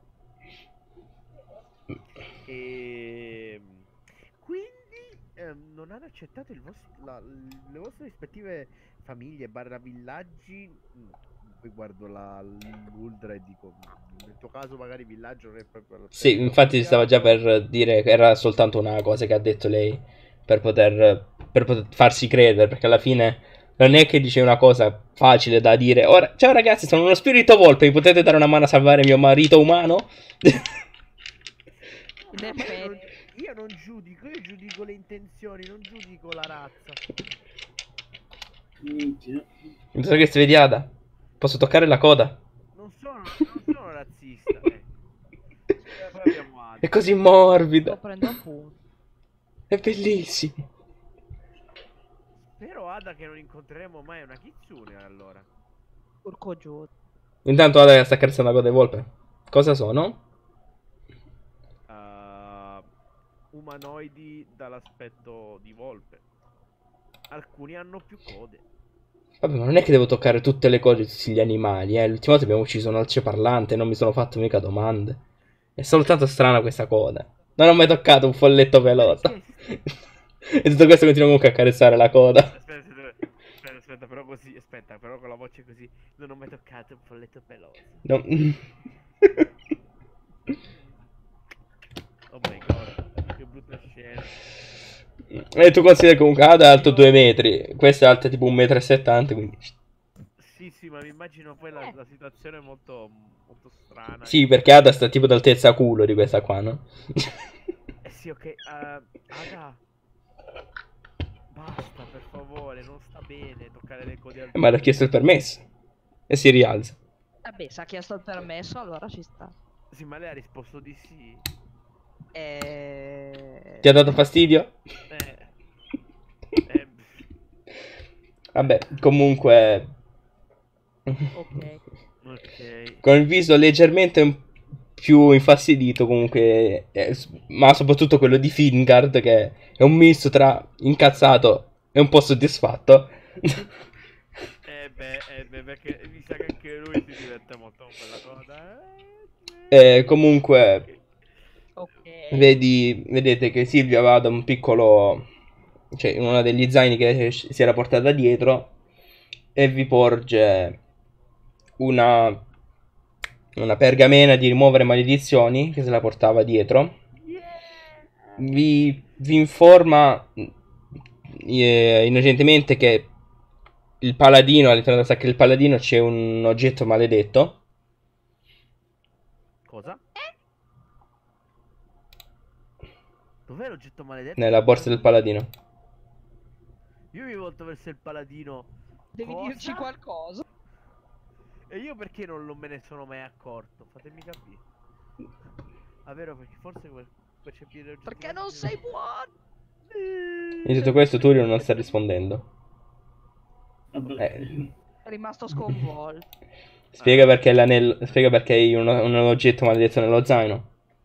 Quindi non hanno accettato le vostre rispettive famiglie barra villaggi. Poi guardo l'Uldra e dico, nel tuo caso magari villaggio non è proprio la
Sì, infatti si stava già per dire che era soltanto una cosa che ha detto lei per poter farsi credere, perché alla fine non è che dice una cosa facile da dire. Ora, ciao ragazzi, sono uno spirito volpe, mi potete dare una mano a salvare mio marito umano?
In effetti.
Io non giudico, io giudico le intenzioni, non giudico la razza.
Minchia.
Mi sa che si vediata. Posso toccare la coda?
Non sono razzista. Poi abbiamo altro.
È così
Lo
morbida.
prendo appunto.
È bellissimo.
Spero Ada che non incontreremo mai una kitsune allora.
Porco giù.
Intanto Ada sta accarezzando la coda di volpe. Cosa sono?
Umanoidi dall'aspetto di volpe. Alcuni hanno più code.
Vabbè, ma non è che devo toccare tutte le cose di tutti gli animali, eh. L'ultima volta abbiamo ucciso un alceparlante e non mi sono fatto mica domande. È soltanto strana questa coda. Non ho mai toccato un folletto peloso. E tutto questo continua comunque a carezzare la coda.
Aspetta, però così, aspetta, però con la voce così. Non ho mai toccato un folletto peloso.
No.
Oh my god, che brutta scena.
E tu consideri comunque Ada è alto 2 metri. Questa è alta tipo 1,70 m, quindi...
Sì, ma mi immagino poi la situazione molto, molto strana.
Sì, perché Ada sta tipo d'altezza culo di questa qua, no?
Sì, ok. Ada, basta, per favore, non sta bene toccare le code al
Ma le ha chiesto il permesso. E si rialza.
Vabbè, se ha chiesto il permesso, allora ci sta.
Sì, ma lei ha risposto di sì.
Ti ha dato fastidio? Vabbè, comunque...
Ok.
Ok.
Con il viso leggermente più infastidito comunque, ma soprattutto quello di Fingard che è un misto tra incazzato e un po' soddisfatto.
perché mi sa che anche lui si diverte molto con quella cosa.
Comunque,
Ok.
vedete che Silvia va da un piccolo, cioè in uno degli zaini che si era portata dietro, e vi porge una pergamena di rimuovere maledizioni che se la portava dietro. Vi informa innocentemente che il paladino, all'interno della sacca del paladino c'è un oggetto maledetto.
Cosa? Dov'è l'oggetto maledetto?
Nella borsa del paladino.
Io mi volto verso il paladino.
Devi
Cosa?
dirci qualcosa.
E io perché non me ne sono mai accorto? Fatemi capire. Ah, vero, perché forse percepire l'oggetto
Perché non
maledetto-
sei buono.
In tutto questo Turio non sta rispondendo.
Vabbè.
È rimasto sconvolto.
Spiega perché l'anello. Spiega perché hai un oggetto maledetto nello zaino.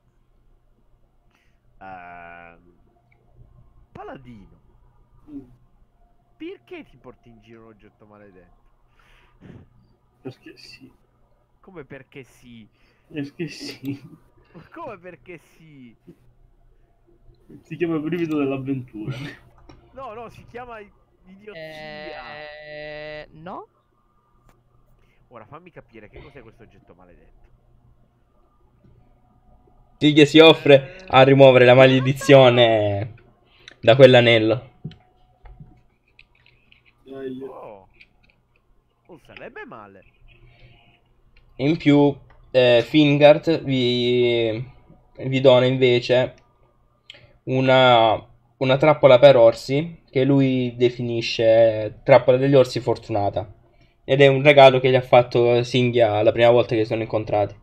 Paladino, perché ti porti in giro un oggetto maledetto?
Perché sì.
Come perché sì?
Perché sì.
Come perché sì?
Si chiama brivido dell'avventura.
No, si chiama idiozia.
No?
Ora fammi capire che cos'è questo oggetto maledetto.
Silvia si offre a rimuovere la maledizione da quell'anello.
Dai.
Oh, non sarebbe male.
In più, Fingard vi dona invece una trappola per orsi che lui definisce trappola degli orsi fortunata. Ed è un regalo che gli ha fatto Singhia la prima volta che si sono incontrati.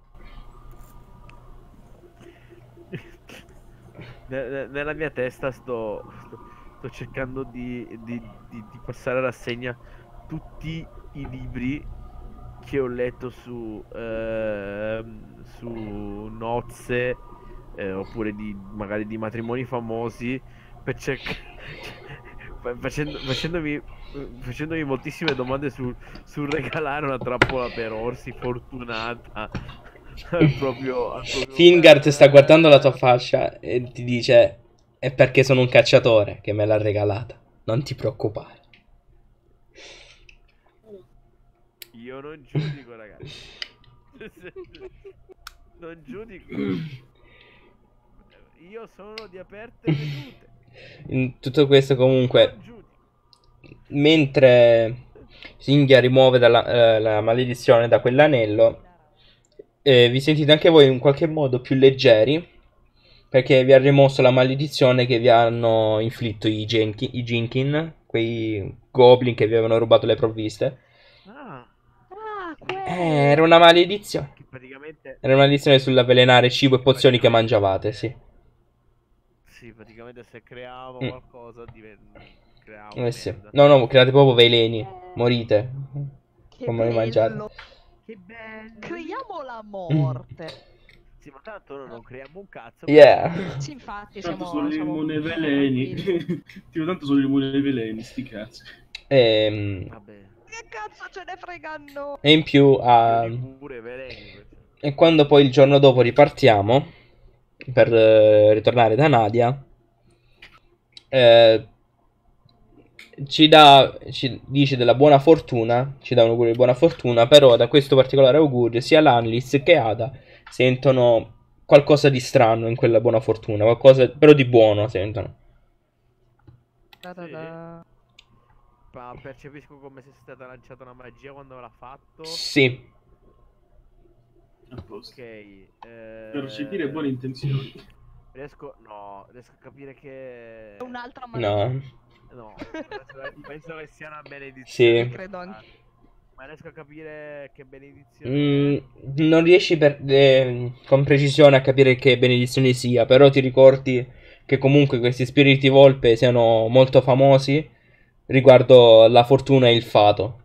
Nella mia testa sto cercando di passare a rassegna tutti i libri che ho letto su nozze, oppure magari di matrimoni famosi, per facendomi moltissime domande sul regalare una trappola per orsi fortunata al proprio
Fingard sta guardando la tua faccia e ti dice: è perché sono un cacciatore che me l'ha regalata. Non ti preoccupare.
Io non giudico, ragazzi. Non giudico. Io sono di aperte vedute.
In tutto questo, comunque,
Non giudico.
mentre Singhia rimuove la maledizione da quell'anello, vi sentite anche voi in qualche modo più leggeri, perché vi ha rimosso la maledizione che vi hanno inflitto i Jinkin, quei goblin che vi avevano rubato le provviste.
Ah,
Quello.
Era una maledizione.
che praticamente
Era una maledizione sull'avvelenare cibo e pozioni che mangiavate, sì.
sì, praticamente se creavo
Mm.
qualcosa creavo
Sì.
merda.
No, create proprio veleni. Morite.
Che
Come li mangiate?
bello.
Che bello.
Creiamo la morte.
Sì, ma tanto noi non creiamo un cazzo.
Yeah.
Sì, infatti
Tanto
siamo
sono immune ai
tranquilli.
veleni. Tipo, tanto sono immune ai veleni, sti cazzi.
Vabbè.
Che cazzo ce ne fregano?
E in più
Io pure veleni.
e quando poi il giorno dopo ripartiamo per ritornare da Nadia, ci dice della buona fortuna, ci dà un augurio di buona fortuna, però da questo particolare augurio sia Lanlis che Ada sentono qualcosa di strano in quella buona fortuna, qualcosa però di buono sentono.
Da-da-da.
Ma percepisco come se sia stata lanciata una magia quando l'ha fatto.
Sì,
A posto.
Ok.
Per recepire buone intenzioni.
Riesco a capire che...
È un'altra
no,
maledizione.
No, penso che sia una
sì.
benedizione.
Credo anche.
Ma riesco a capire che benedizione è.
Non riesci con precisione a capire che benedizione sia, però ti ricordi che comunque questi spiriti volpe siano molto famosi riguardo la fortuna e il fato.